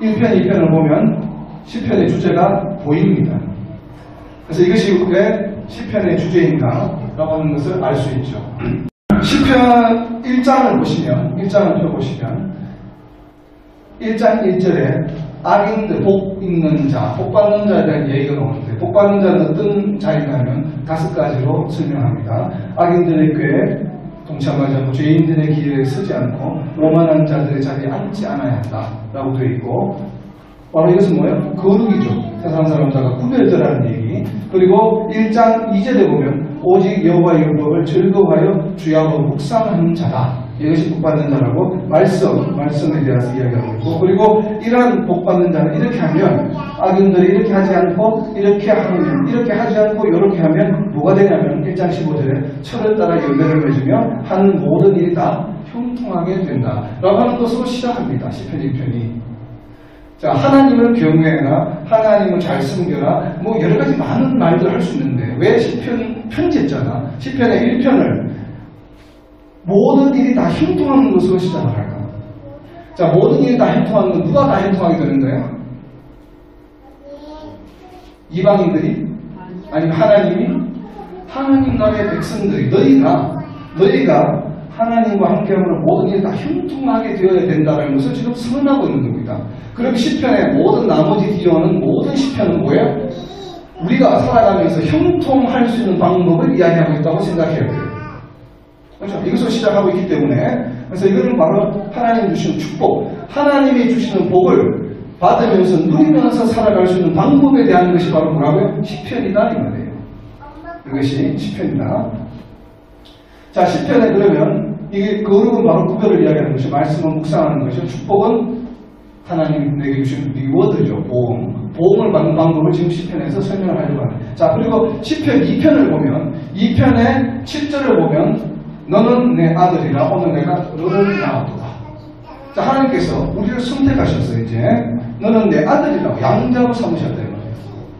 1편, 2편을 보면 시편의 주제가 보입니다. 그래서 이것이 왜 시편의 주제인가 라고 하는 것을 알 수 있죠. 시편 1장을 보시면, 1장을 펴보시면 1장 1절에 악인들, 복 있는 자, 복 받는 자에 대한 얘기가 나오는데, 복 받는 자는 어떤 자인가 하면 5가지로 설명합니다. 악인들의 꾀에 동참하지 않고 죄인들의 길에 서지 않고 오만한 자들의 자리에 앉지 않아야 한다 라고 되어 있고, 바로 이것은 뭐예요? 거룩이죠. 세상 사람들과 구별되라는 얘기. 그리고 1장 2절에 보면 오직 여호와의 율법을 즐거워하여 주야로 묵상하는 자다. 이것이 복받는 자라고 말씀에 대해서 이야기하고 있고, 그리고 이러한 복받는 자는 이렇게 하면, 악인들이 이렇게 하지 않고 이렇게 하면, 이렇게 하지 않고 이렇게 하면 뭐가 되냐면 1장 15절에 철을 따라 열매를 맺으며 하는 모든 일이 다 형통하게 된다 라고 하는 것으로 시작합니다. 시편 1편이. 자, 하나님을 경외해라, 하나님을 잘 섬겨라, 뭐 여러 가지 많은 말들 할 수 있는데 왜 시편 편지했잖아. 시편의 1편을 모든 일이 다 형통하는 것으로 시작을 할까? 자, 모든 일이 다 형통하는 건 누가 다 형통하게 되는 거예요? 이방인들이? 아니면 하나님이? 하나님 나라의 백성들이, 너희가 하나님과 함께함으로 모든 일이 다 형통하게 되어야 된다는 것을 지금 선언하고 있는 겁니다. 그럼 시편의 모든 나머지 뒤에 오는 모든 시편은 뭐예요? 우리가 살아가면서 형통할 수 있는 방법을 이야기하고 있다고 생각해야 돼요. 그렇죠? 이것으로 시작하고 있기 때문에, 그래서 이거는 바로 하나님 주시는 축복, 하나님이 주시는 복을 받으면서 누리면서 살아갈 수 있는 방법에 대한 것이 바로 뭐라고요? 시편이다 이 말이에요. 이것이 시편이다. 자, 시편에 그러면 이게 거룩은 바로 구별을 이야기하는 것이, 말씀은 묵상하는 것이요, 축복은 하나님 내게 주신 리워드죠. 보험을 받는 방법을 지금 시편에서 설명을 하려고 합니다. 자, 그리고 시편 2편을 보면, 2편의 7절을 보면 너는 내 아들이라 오늘 내가 너를 낳았도다. 자, 하나님께서 우리를 선택하셨어요. 이제 너는 내 아들이라고 양자로 삼으셨다 이 말이에요.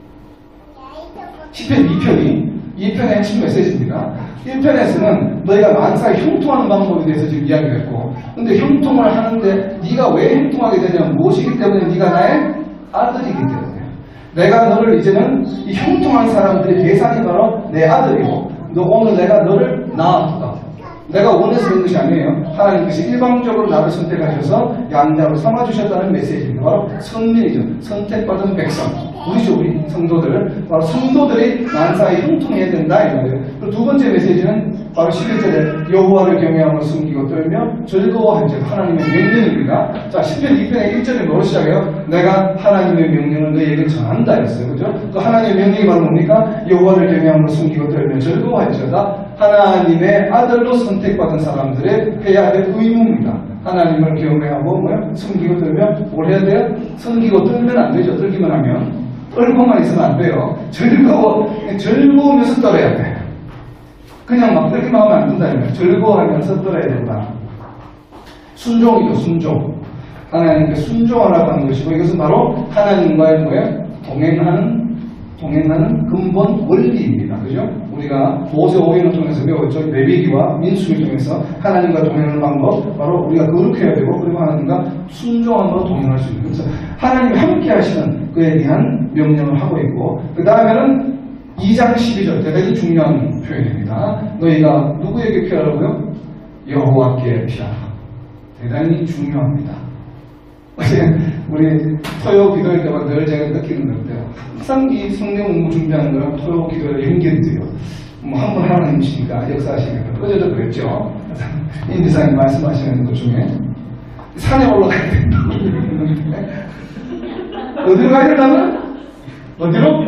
시편 2편의 핵심 메시지입니다. 1편에서는 너희가 만사에 형통하는 방법에 대해서 지금 이야기했고, 근데 형통을 하는데 네가 왜 형통하게 되냐면 무엇이기 때문에 네가 나의 아들이기 때문에, 내가 너를 이제는 이 형통한 사람들의 대상이 바로 내 아들이고, 너 오늘 내가 너를 낳았다. 내가 원해서 그런 것이 아니에요. 하나님께서 일방적으로 나를 선택하셔서 양자로 삼아주셨다는 메시지입니다. 바로 선민이죠. 선택받은 백성. 우리죠, 우리 성도들. 바로 성도들이 만사에 형통해야 된다 이 말이에요. 그리고 두 번째 메시지는 바로 11절에 여호와를 경외함으로 숨기고 떨며 즐거워한 자, 하나님의 명령입니다. 자, 시편 2편의 1절에 뭐로 시작해요? 내가 하나님의 명령을 너희에게 전한다 했어요. 그죠? 그 하나님의 명령이 바로 뭡니까? 여호와를 경외함으로 숨기고 떨며 즐거워한 자다. 하나님의 아들로 선택받은 사람들의 해야 될 의무입니다. 하나님을 경외하고 숨기고 떨면 뭘 해야 돼요? 숨기고 떨면 안 되죠. 떨기만 하면. 떨고만 있으면 안 돼요. 즐거우면서 떨어야 돼. 그냥 막 떨기만 하면 안 된다. 즐거워하면서 떨어야 된다. 순종이죠, 순종. 하나님께 순종하라고 하는 것이고, 이것은 바로 하나님과의 뭐예요? 동행하는 근본 원리입니다. 그죠? 우리가 모세오경을 통해서 배웠죠. 레위기와 민수기를 통해서 하나님과 동행하는 방법, 바로 우리가 거룩해야 되고, 그리고 하나님과 순종함으로 동행할 수 있는. 그래서 하나님이 함께 하시는 그에 대한 명령을 하고 있고, 그 다음에는 2장 12절, 대단히 중요한 표현입니다. 너희가 누구에게 피하라고요? 여호와께 피하라. 대단히 중요합니다. 우리 토요 기도할 때마다 늘 제가 느끼는 건데요. 항상 이 성경 공부 준비하는 거랑 토요 기도에 연결이 돼요. 뭐 한 번 하나님이시니까 역사하시니까. 어제도 그랬죠. 인지상이 말씀하시는 것 중에 산에 올라가야 된다고. 어디로 가야 된다면? 어디로?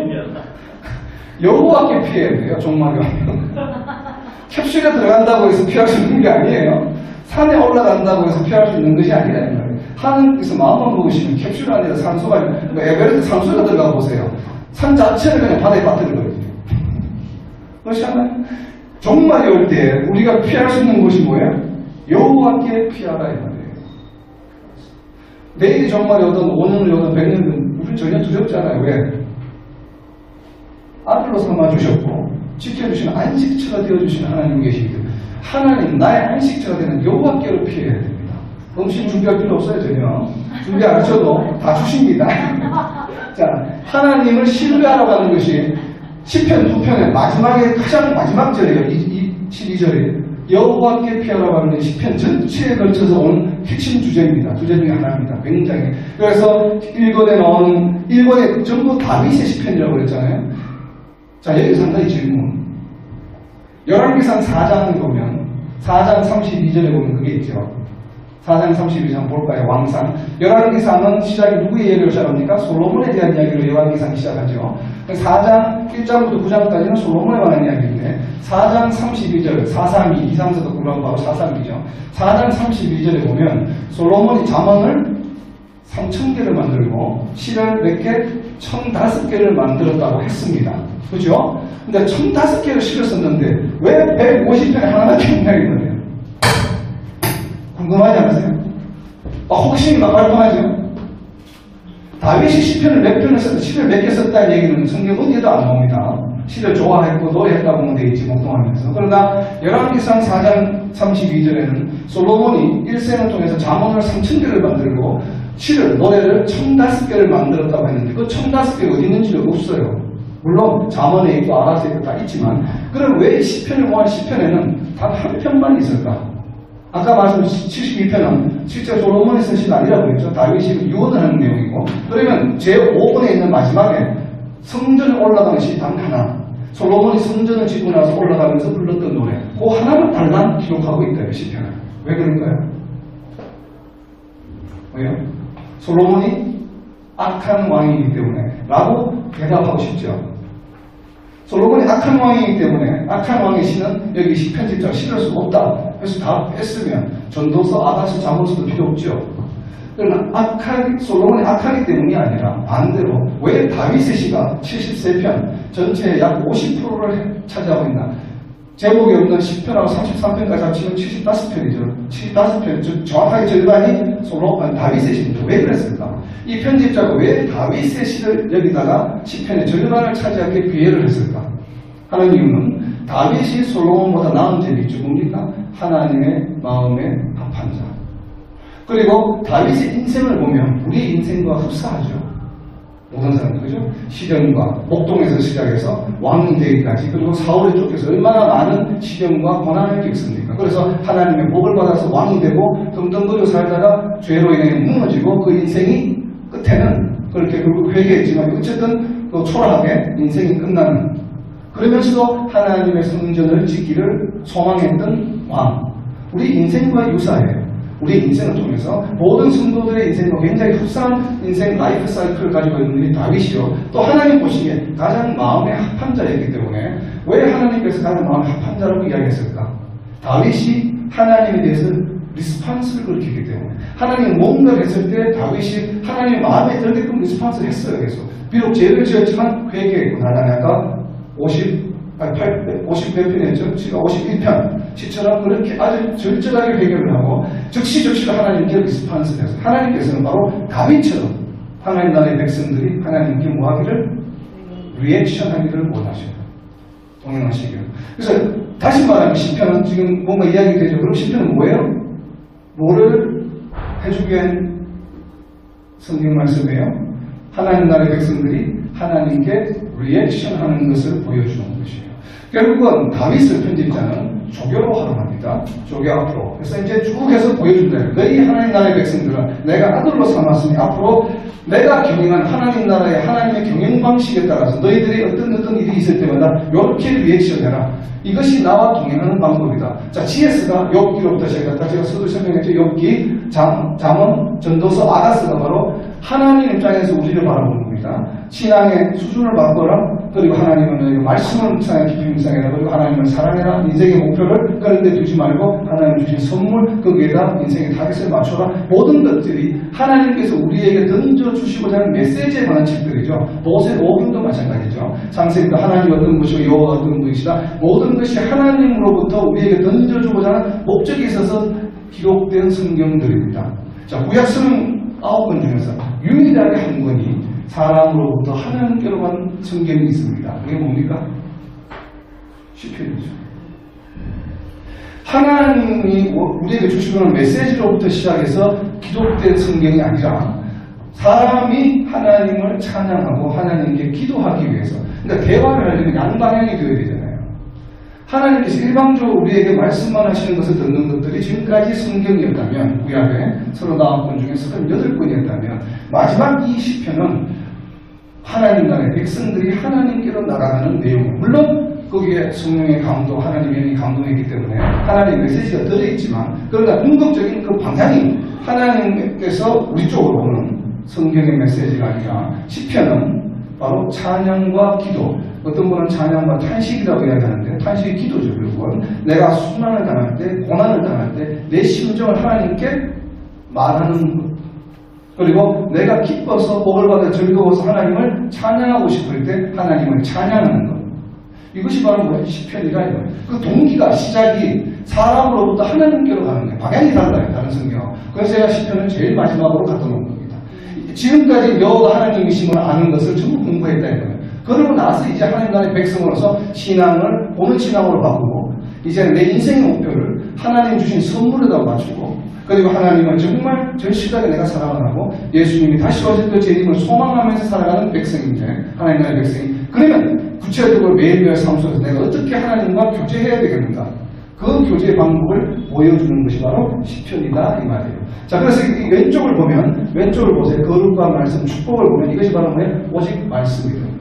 여호와께 피해야 돼요. 종말이 오면. 캡슐에 들어간다고 해서 피할 수 있는 게 아니에요. 산에 올라간다고 해서 피할 수 있는 것이 아니라는 거예요. 하나님께서 마음만 먹으시면 캡슐 안에 산소가, 에베레스트 산소가 들어가 보세요. 산 자체를 그냥 바다에 빠뜨려 버리죠. 그렇지 않아요? 종말이 올 때 우리가 피할 수 있는 곳이 뭐예요? 여호와께 피하라 이 말이에요. 내일이 종말이 오든 5년을 오든 100년은 우리는 전혀 두렵지 않아요. 왜? 아들로 삼아주셨고 지켜주시는 안식처가 되어주시는 하나님이 계시기 때문에 하나님 나의 안식처가 되는 여호와께로 피해야 됩니다. 음식 준비할 필요 없어요 전혀. 준비 안 하셔도 다 주십니다. 자, 하나님을 신뢰하러 가는 것이 시편 2편의 마지막에 가장 마지막 절이에요. 12절이에요. 여호와께 피하러 가는 시편 전체에 걸쳐서 온 핵심 주제입니다. 주제 중에 하나입니다. 굉장히. 그래서 1권에 전부 다윗의 시편이라고 그랬잖아요. 자, 여기서 한 가지 질문. 열왕기상 4장을 보면 4장 32절에 보면 그게 있죠. 4장 32절 한번 볼까요? 왕상. 열왕기상은 시작이 누구의 이야기를 시작합니까? 솔로몬에 대한 이야기로 열왕기상이 시작하죠. 4장 1장부터 9장까지는 솔로몬에 관한 이야기인데 4장 32절, 432, 2, 3, 4도 굴러가고 바로 432죠. 4장 32절에 보면 솔로몬이 잠언을 3,000개를 만들고 시를 몇 개? 1,005개를 만들었다고 했습니다. 그죠? 근데 1,005개를 시를 썼는데 왜 150편에 하나밖에 없냐 이거예요. 궁금하지 않으세요? 혹시 막 발동하죠? 다윗이 시편을 몇 편을 썼다, 시를 몇 개 썼다는 얘기는 성경 어디에도 안 나옵니다. 시를 좋아했고 노래했다고 보면 되겠지, 목동하면서. 그러나 열왕기상 4장 32절에는 솔로몬이 일생을 통해서 잠언을 3,000개를 만들고 시를, 노래를 1,005개를 만들었다고 했는데 그 1,005개가 어디 있는지 없어요. 물론 잠언에 있고 아가서에 있고 다 있지만 그럼 왜 시편을 모아 시편에는 단 한 편만 있을까? 아까 말씀 72편은 실제 솔로몬이 쓴 시가 아니라고 했죠. 다윗이 유언을 하는 내용이고. 그러면 제5번에 있는 마지막에 성전에 올라가는 시 단 하나. 솔로몬이 성전을 짓고 나서 올라가면서 불렀던 노래. 그 하나만 달랑 기록하고 있다. 시편은. 왜 그럴까요? 왜요? 솔로몬이 악한 왕이기 때문에 라고 대답하고 싶죠. 솔로몬이 악한 왕이기 때문에 악한 왕의 시는 여기 시편집자 실을 수 없다. 그래서 다 뺐으면 전도서, 아가서, 잠언서도 필요 없죠. 그러나 솔로몬이 악하기 때문이 아니라 반대로 왜 다윗의 시가 73편 전체의 약 50%를 차지하고 있나? 제목이 없는 10편하고 33편까지 합치면 75편이죠. 75편, 정확하게 절반이 다윗의 시입니다. 왜 그랬을까? 이 편집자가 왜 다윗의 시를 여기다가 10편의 절반을 차지하게 비애를 했을까? 하는 이유는 다윗이 솔로몬보다 나은 점이 있죠. 뭡니까? 하나님의 마음에 합한 자. 그리고 다윗의 인생을 보면 우리 인생과 흡사하죠. 모든 사람, 그죠? 시련과 목동에서 시작해서 왕이 되기까지, 그리고 사울의 쫓겨서 얼마나 많은 시련과 고난을 겪습니까? 그래서 하나님의 복을 받아서 왕이 되고 덤덤거리고 살다가 죄로 인해 무너지고 그 인생이 끝에는 그렇게 결국 회개했지만 어쨌든 초라하게 인생이 끝나는, 그러면서도 하나님의 성전을 짓기를 소망했던 왕. 우리 인생과 유사해요. 우리 인생을 통해서 모든 성도들의 인생과 굉장히 흡사한 인생 라이프 사이클을 가지고 있는 분이 다윗이요. 또 하나님 보시기에 가장 마음에 합한 자였기 때문에 왜 하나님께서 가장 마음에 합한 자라고 이야기했을까? 다윗이 하나님에 대해서 리스판스를 걸치기 때문에 하나님이 뭔가를 했을 때 다윗이 하나님 마음에 들게끔 리스판스를 했어요. 계속. 비록 죄를 지었지만 회개했고 나중에 아까 50몇 편이었죠? 지금 51편 시처럼 그렇게 아주 절절하게 회개를 하고 즉시즉시 하나님께 리스판스를 해서 하나님께서는 바로 다윗처럼 하나님 나라의 백성들이 하나님께 뭐하기를 리액션하기를 원하셔요. 동행하시기를. 그래서 다시 말하면 시편은 지금 뭔가 이야기 되죠. 그럼 시편은 뭐예요? 뭐를 해주기 위한 성경 말씀이에요? 하나님 나라의 백성들이 하나님께 리액션하는 것을 보여주는 것이에요. 결국은 다윗을 편집자는 조교로 활용합니다. 조교 앞으로. 그래서 이제 쭉 해서 보여준다. 너희 하나님 나라의 백성들은 내가 아들로 삼았으니 앞으로 내가 경영한 하나님 나라의 하나님의 경영 방식에 따라서 너희들이 어떤 일이 있을 때마다 이렇게 리액션해라. 이것이 나와 동행하는 방법이다. 자, GS가 욥기로부터 시작했다. 제가 서두 설명했죠. 욥기, 잠언, 전도서, 아가서가 바로 하나님 입장에서 우리를 바라보는 겁니다. 신앙의 수준을 바꿔라. 그리고 하나님은 말씀을 묵상해 깊이 묵상해라. 그리고 하나님을 사랑해라. 인생의 목표를 그런 데 두지 말고 하나님 주신 선물 거기에다 인생의 타겟을 맞춰라. 모든 것들이 하나님께서 우리에게 던져주시고자 하는 메시지에 관한 책들이죠. 모세 오경도 마찬가지죠. 창세기도 하나님이 어떤 것이고 여호와가 어떤 것이다. 모든 것이 하나님으로부터 우리에게 던져주고자 하는 목적이 있어서 기록된 성경들입니다. 자, 구약성경 9권 중에서 유일하게 한 권이 사람으로부터 하나님께로 간 성경이 있습니다. 그게 뭡니까? 시편이죠. 하나님이 우리에게 주시는 메시지로부터 시작해서 기록된 성경이 아니라 사람이 하나님을 찬양하고 하나님께 기도하기 위해서, 그러니까 대화를 하려면 양방향이 되어야 되잖아요. 하나님께서 일방적으로 우리에게 말씀만 하시는 것을 듣는 것들이 지금까지 성경이었다면, 구약에 39권 중에 38권이었다면 마지막 이 시편은 하나님 나라의 백성들이 하나님께로 나아가는 내용, 물론 거기에 성령의 감동, 하나님의 감동이기 때문에 하나님의 메시지가 들어있지만, 그러나 궁극적인 그 방향이 하나님께서 우리 쪽으로 오는 성경의 메시지가 아니라, 시편은 바로 찬양과 기도, 어떤 분은 찬양과 탄식이라고 이야기하는데 탄식이 기도죠. 결국은 내가 순환을 당할 때, 고난을 당할 때 내 심정을 하나님께 말하는 것, 그리고 내가 기뻐서 복을 받아 즐거워서 하나님을 찬양하고 싶을 때 하나님을 찬양하는 것, 이것이 바로 뭐예요? 시편이라 이거예요. 그 동기가, 시작이 사람으로부터 하나님께로 가는 거예요. 방향이 달라요, 다른 성경. 그래서 제가 시편을 제일 마지막으로 갖다 놓은 겁니다. 지금까지 여호가 하나님이심을 아는 것을 전부 공부했다 이거예요. 그러고 나서 이제 하나님 나라의 백성으로서 신앙을 보는 신앙으로 바꾸고, 이제 내 인생의 목표를 하나님 주신 선물에다 맞추고, 그리고 하나님을 정말 절실하게 내가 사랑하고 예수님이 다시 오실 그 재림을 소망하면서 살아가는 백성인데, 하나님 나라의 백성이, 그러면 구체적으로 매일매일 삶 속에서 내가 어떻게 하나님과 교제해야 되겠는가, 그 교제 방법을 보여주는 것이 바로 시편이다 이 말이에요. 자, 그래서 이 왼쪽을 보면, 왼쪽을 보세요. 거룩과 말씀, 축복을 보면 이것이 바로 뭐예요? 오직 말씀이에요.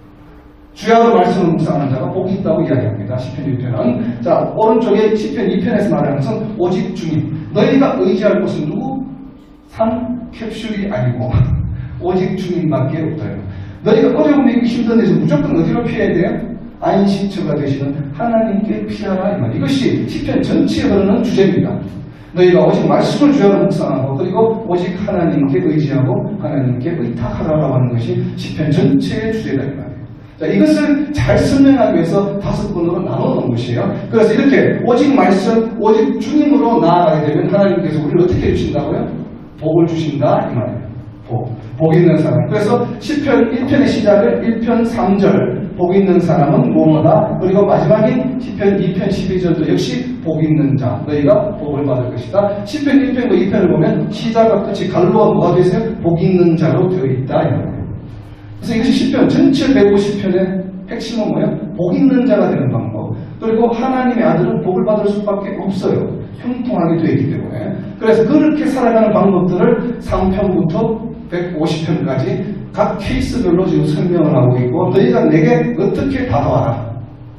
주야로 말씀을 묵상하는 자가 복이 있다고 이야기합니다. 시편 1편은. 자, 오른쪽에 시편 2편에서 말하는 것은 오직 주님. 너희가 의지할 곳은 누구? 산 캡슐이 아니고 오직 주님밖에 없다요. 너희가 어려움이 있고 힘든 데서 무조건 어디로 피해야 돼요? 안식처가 되시는 하나님께 피하라 이 말. 이것이 시편 전체에 흐르는 주제입니다. 너희가 오직 말씀을 주야로 묵상하고, 그리고 오직 하나님께 의지하고 하나님께 의탁하라고 하는 것이 시편 전체의 주제다 이 말이에요. 자, 이것을 잘 설명하기 위해서 5권으로 나눠놓은 것이에요. 그래서 이렇게 오직 말씀, 오직 주님으로 나아가게 되면 하나님께서 우리를 어떻게 해주신다고요? 복을 주신다 이 말이에요. 복 있는 사람. 그래서 시편 1편의 시작을 1편 3절 복 있는 사람은 무엇보다, 그리고 마지막인 시편 2편 12절도 역시 복 있는 자, 너희가 복을 받을 것이다. 시편 1편과 2편을 보면 시작과 끝이 갈로가 뭐가 되세요? 복 있는 자로 되어 있다 이 말이에요. 그래서 이것이 시편 전체 150편의 핵심은 뭐예요? 복 있는 자가 되는 방법. 그리고 하나님의 아들은 복을 받을 수밖에 없어요. 형통하게 되어 있기 때문에. 그래서 그렇게 살아가는 방법들을 3편부터 150편까지 각 케이스별로 지금 설명을 하고 있고, 너희가 내게 어떻게 다가와라.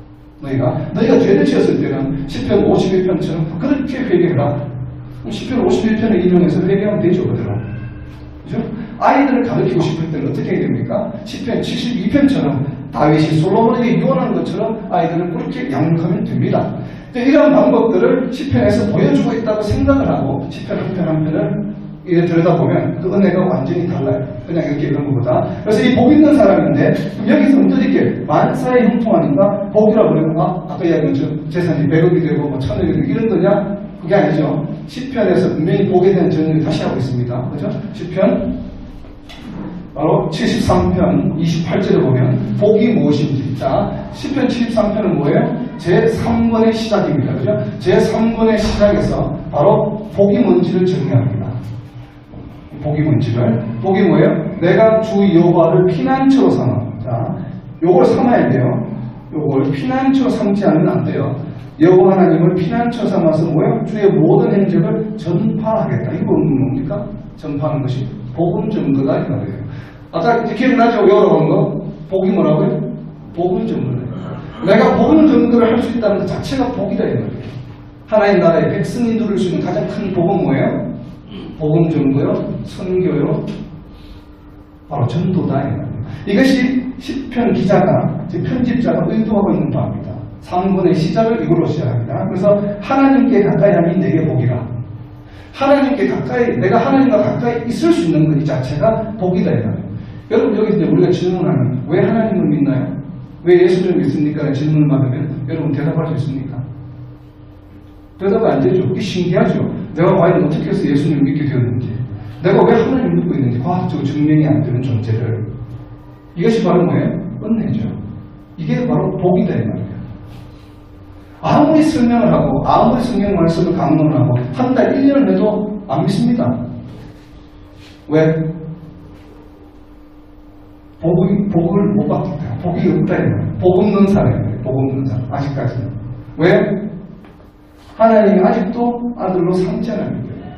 너희가 죄를 지었을 때는 시편 51편처럼 그렇게 회개해라. 시편 51편을 인용해서 회개하면 되죠, 그대로. 그죠? 아이들을 가르치고 싶을 때는 어떻게 해야 됩니까? 시편 72편처럼 다윗이 솔로몬에게 유언한 것처럼 아이들을 그렇게 양육하면 됩니다. 이런 방법들을 시편에서 보여주고 있다고 생각을 하고 시편 한 편 한 편을 들여다보면 그 은혜가 완전히 달라요. 그냥 이렇게 이런 것보다. 그래서 이 복 있는 사람인데, 여기서 어떻게 만사의 형통하니까 복이라고 그러면, 아까 이야기한 재산이 100억이 되고 1000억이 되고 이런 거냐? 그게 아니죠. 시편에서 분명히 복에 대한 전언을 다시 하고 있습니다. 그죠? 시편 바로 73편 28절에 보면 복이 무엇인지. 자, 시편 73편은 뭐예요? 제3권의 시작입니다. 그죠? 제3권의 시작에서 바로 복이 뭔지를 정리합니다. 복이 뭔지를. 복이 뭐예요? 내가 주 여호와를 피난처로 삼아. 자, 요걸 삼아야 돼요. 요걸 피난처 삼지 않으면 안 돼요. 여호와 하나님을 피난처 삼아서 뭐예요? 주의 모든 행적을 전파하겠다. 이거 뭡니까? 전파하는 것이 복음 전도다 이 말이에요. 아까 이제 기억나죠? 여러분 거? 복이 뭐라고요? 복음 전도다. 내가 복음 전도를 할 수 있다는 것 자체가 복이다 이 말이에요. 하나님 나라의 백성이 누릴 수 있는 가장 큰 복은 뭐예요? 복음 전도요, 선교요, 바로 전도다 이 말이에요. 이것이 시편 기자가, 즉 편집자가 의도하고 있는 바입니다. 3권의 시작을 이걸로 시작합니다. 그래서 하나님께 가까이 하면 내게 복이라. 하나님께 가까이, 내가 하나님과 가까이 있을 수 있는 것 이 자체가 복이다 이 말이에요. 여러분 여기 이제 우리가 질문하면 왜 하나님을 믿나요? 왜 예수를 믿습니까? 라는 질문을 받으면 여러분 대답할 수 있습니까? 대답이 안 되죠. 이게 신기하죠. 내가 과연 어떻게 해서 예수님을 믿게 되었는지, 내가 왜 하나님을 믿고 있는지 과학적으로 증명이 안 되는 존재를, 이것이 바로 뭐예요? 은혜죠. 이게 바로 복이다 이 말이에요. 아무리 설명을 하고 아무리 성경 말씀을 강론을 하고 한 달 1년을 해도 안 믿습니다. 왜? 복을 못 받기 때문에. 복이 없다 이거예요. 복 없는 사람이에요. 복 없는 사람. 아직까지는. 왜? 하나님이 아직도 아들로 삼지 않았기 때문에.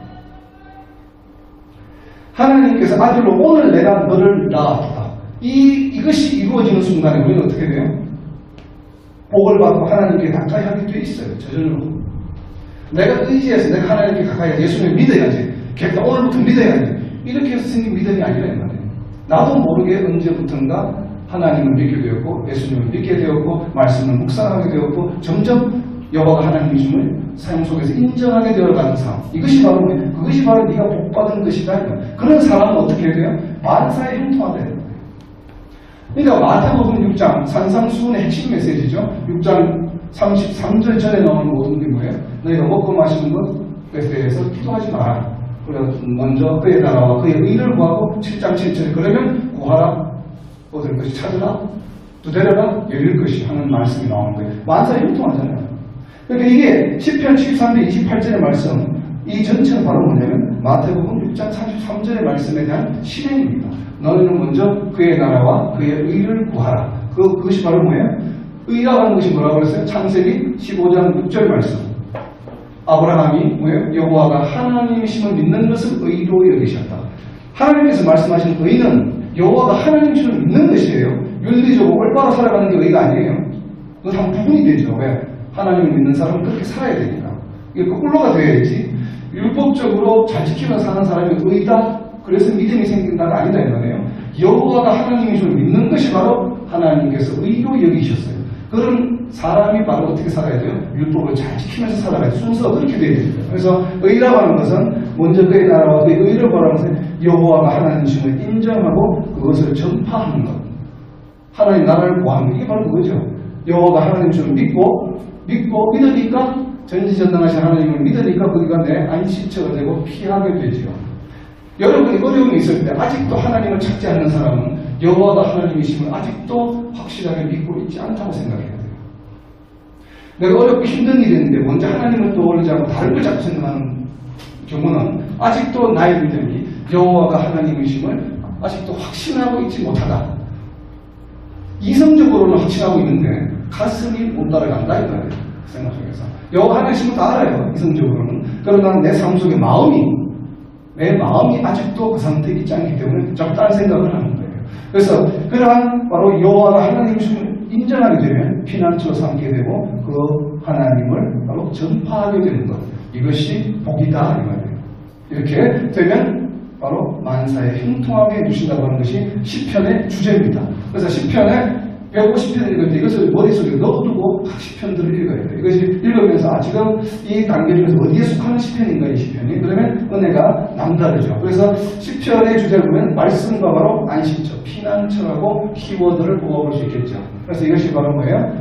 하나님께서 아들로 오늘 내가 너를 낳았다. 이것이 이루어지는 순간에 우리는 어떻게 돼요? 복을 받고 하나님께 가까이 하게 돼 있어요. 저절로. 내가 의지해서 내가 하나님께 가까이 해서 예수님을 믿어야지. 걔가 오늘부터 믿어야지. 이렇게 해서 생긴 믿음이 아니라 이 말이에요. 나도 모르게 언제부턴가 하나님을 믿게 되었고 예수님을 믿게 되었고 말씀을 묵상하게 되었고 점점 여호와가 하나님이심을 삶 속에서 인정하게 되어가는 삶. 이것이 바로 그것이 바로 네가 복받은 것이다. 그런 사람은 어떻게 해야 돼요? 만사에 형통하다. 그러니까 마태복음 6장 산상수훈의 핵심 메시지죠. 6장 33절 전에 나오는 모든 게 뭐예요? 너희가 먹고 마시는 것에 대해서 기도하지 마라. 먼저 그의 나라와 그의 의를 구하고 7장 7절에 그러면 구하라 얻을 것이 찾으라 두드려라 열릴 것이 하는 말씀이 나오는 거예요. 만사에 형통하잖아요. 그러니까 이게 시편 73편 28절의 말씀 이 전체는 바로 뭐냐면 마태복음 6장 33절의 말씀에 대한 실행입니다. 너희는 먼저 그의 나라와 그의 의를 구하라. 그것이 바로 뭐예요? 의라고 하는 것이 뭐라고 그랬어요? 창세기 15장 6절 말씀. 아브라함이 뭐예요? 여호와가 하나님이심을 믿는 것을 의로 여기셨다. 하나님께서 말씀하신 의는 여호와가 하나님이심을 믿는 것이에요. 윤리적으로 올바로 살아가는 게 의가 아니에요. 그건 한 부분이 되죠. 왜? 하나님을 믿는 사람은 그렇게 살아야 되니까. 이게 거꾸로가 되어야지. 율법적으로 잘 지키며 사는 사람이 의다. 그래서 믿음이 생긴다가 아니다 이 말이에요. 여호와가 하나님이심을 믿는 것이 바로 하나님께서 의로 여기셨어요. 그런 사람이 바로 어떻게 살아야 돼요? 율법을 잘 지키면서 살아가야 돼요. 순서가 그렇게 되어야 됩니다. 그래서 의라고 하는 것은 먼저 그의 나라와 그의 의를 보라면서 여호와가 하나님이심을 인정하고 그것을 전파하는 것. 하나님 나라를 구하는 것. 이게 바로 그거죠. 여호와가 하나님이심을 믿고 믿으니까 전지전능하신 하나님을 믿으니까 거기가 내 안식처가 되고 피하게 되지요. 여러분이 어려움이 있을 때 아직도 하나님을 찾지 않는 사람은 여호와가 하나님이심을 아직도 확실하게 믿고 있지 않다고 생각해야 돼요. 내가 어렵고 힘든 일이 있는데 먼저 하나님을 떠올리지 않고 다른 걸 자꾸 생각하는 경우는 아직도 나의 믿음이 여호와가 하나님이심을 아직도 확신하고 있지 못하다. 이성적으로는 확신하고 있는데 가슴이 못 따라간다 이거예요. 생각 속에서. 여호와 하나님이심을 다 알아요. 이성적으로는. 그러나 내 삶 속의 내 마음이 아직도 그 상태에 있지 않기 때문에 자꾸 다른 생각을 하는 거예요. 그래서 그러한 바로 여호와가 하나님이심을 인정하게 되면 피난처로 삼게 되고 그 하나님을 바로 전파하게 되는 것. 이것이 복이다 이 말이에요. 이렇게 되면 바로 만사에 형통하게 해주신다고 하는 것이 시편의 주제입니다. 그래서 시편에 150편을 읽을 때 이것을 머릿속에 넣어두고 각 시편들을 읽어야 돼요. 이것이 읽으면서 지금 이 단계 중에서 어디에 속하는 시편인가 이 시편이. 그러면 은혜가 남다르죠. 그래서 시편의 주제를 보면 말씀과 바로 안식처, 피난처라고 키워드를 뽑아볼 수 있겠죠. 그래서 이것이 바로 뭐예요?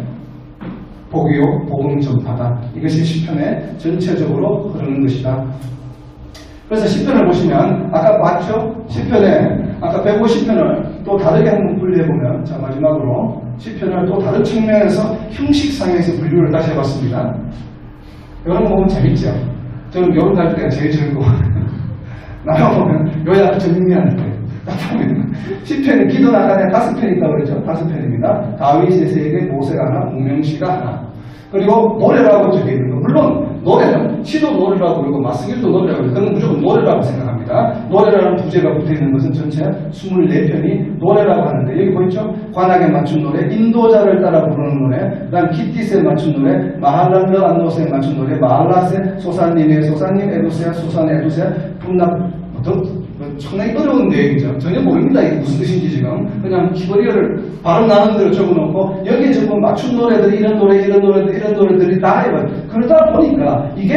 복이요, 복음 전파다. 이것이 시편의 전체적으로 흐르는 것이다. 그래서 시편을 보시면 아까 봤죠? 시편에 아까 150편을 또 다르게 한번 분류해보면 자 마지막으로 시편을 또 다른 측면에서 형식상에서 분류를 다시 해봤습니다. 여러분 보면 재밌죠? 저는 여름 갈 때가 제일 즐거워요. 나가보면 요약 정리하는 거예요. 딱 보면 시편이 기도 나간에 5편이 있다고 그랬죠? 5편입니다. 다윗의 3개, 모세가 하나, 무명시가 하나. 그리고 노래라고 적혀 있는 거. 물론 노래는 시도 노래라고 그러고 마스길도 노래라고 그러고 그건 무조건 노래라고 생각합니다. 노래라는 부제가 붙어있는 것은 전체 24편이 노래라고 하는데 여기 보이죠? 관악에 맞춘 노래, 인도자를 따라 부르는 노래, 그 다음 기띠스에 맞춘 노래, 마할랄러 안노스에 맞춘 노래, 마할라세, 소사님의 소사님, 에두세야, 소산 에두세야, 분납 상당히 어려운 내용이죠. 전혀 모릅니다. 이게 무슨 뜻인지 지금. 그냥 키보리어를 발음 나는 대로 적어놓고 여기에 전부 맞춘 노래들이 이런 노래들이 다 해봐요. 그러다 보니까 이게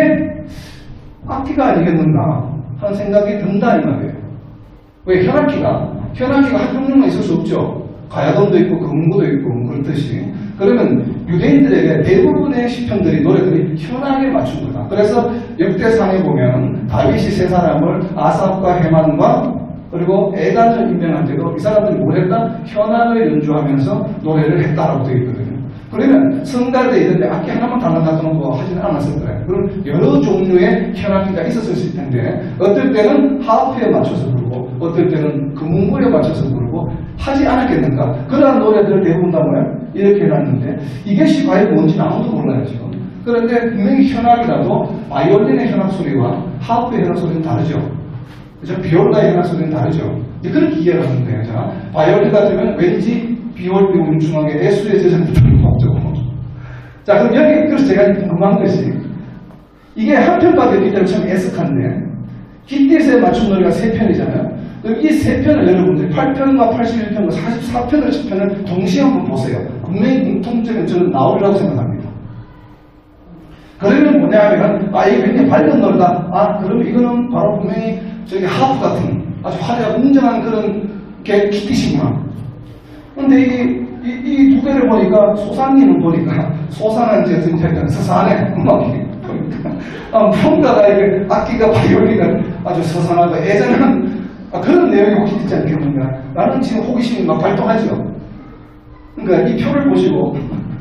악기가 아니겠는가 하는 생각이 든다 이 말이에요. 왜 현악기가 한 종류만 있을 수 없죠. 가야금도 있고 금구도 있고 그렇듯이. 그러면 유대인들에게 대부분의 시편들이 노래들이 현악에 맞춘 거다. 그래서 역대상에 보면 다윗이 3사람을 아삽과 헤만과 그리고 에단을 임명한 때도 이 사람들이 뭘 했다? 현악을 연주하면서 노래를 했다라고 되어 있거든요. 그러면 성달대 이런데 악기 하나만 달라다 놓고 하지는 않았을 거예요. 그럼 여러 종류의 현악기가 있었을 텐데 어떨 때는 하프에 맞춰서 부르고 어떨 때는 금문물에 맞춰서 부르고 하지 않았겠는가. 그러한 노래들을 대부분 다 뭐야? 이렇게 해놨는데 이것이 과연 뭔지 아무도 몰라요 지금. 그런데 분명히 현악이라도 바이올린의 현악 소리와 하프의 현악 소리는 다르죠. 그죠? 비올라의 현악 소리는 다르죠. 이제 그렇게 이해를 하면 돼요. 자, 바이올린 같으면 왠지 비올리 운중하게 애수의 제자들이 없죠. 자, 그럼 여기 그래서 제가 궁금한 것이 이게 한 편밖에 없기 때문에 참 애석한데 깃댓에 맞춘 노래가 3편이잖아요. 그럼 이 3편을 여러분들이 8편과 81편과 44편을 10편을 동시에 한번 보세요. 분명히 공통점은 저는 나오리라고 생각합니다. 그러면 뭐냐 하면 이게 굉장히 밝은 노래다. 그러면 이거는 바로 분명히 저기 하프 같은 아주 화려하고 웅장한 그런 깃댓이구나. 근데 이 두 개를 보니까 소상님은 보니까 소상한 제 진짜 서산해 음악이 보니까 뭔가가 이게 악기가 바이올린가 아주 서산하고 애잔한 그런 내용이 혹시 있지 않겠는가. 나는 지금 호기심이 막 발동하죠. 그러니까 이 표를 보시고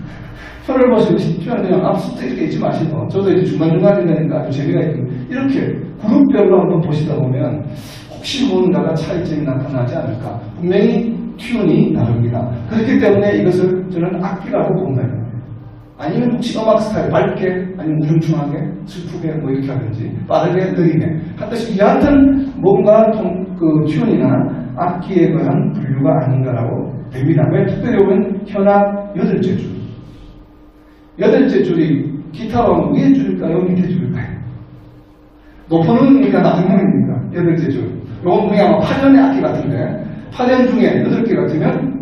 표는 그냥 앞서서 이렇게 있지 마시고 저도 이제 중간중간에 되니까 아주 재미가 있고 이렇게 그룹별로 한번 보시다 보면 혹시 뭔가가 차이점이 나타나지 않을까. 분명히 튠이 다릅니다. 그렇기 때문에 이것을 저는 악기라고 본다. 아니면 혹시 음악 스타일 밝게 아니면 우중충하게 슬프게 뭐 이렇게 하든지 빠르게 느리게 하듯이 여하튼 뭔가 그 튠이나 악기에 관한 분류가 아닌가라고 됩니다. 왜 특별히 보면 현악 8째 줄 8째 줄이 기타로 하면 위에 줄일까요? 밑에 줄일까요? 높은 음이니까 낮은 음입니까? 8째 줄 이건 그냥 8년의 악기 같은데 8년 중에 8개 같으면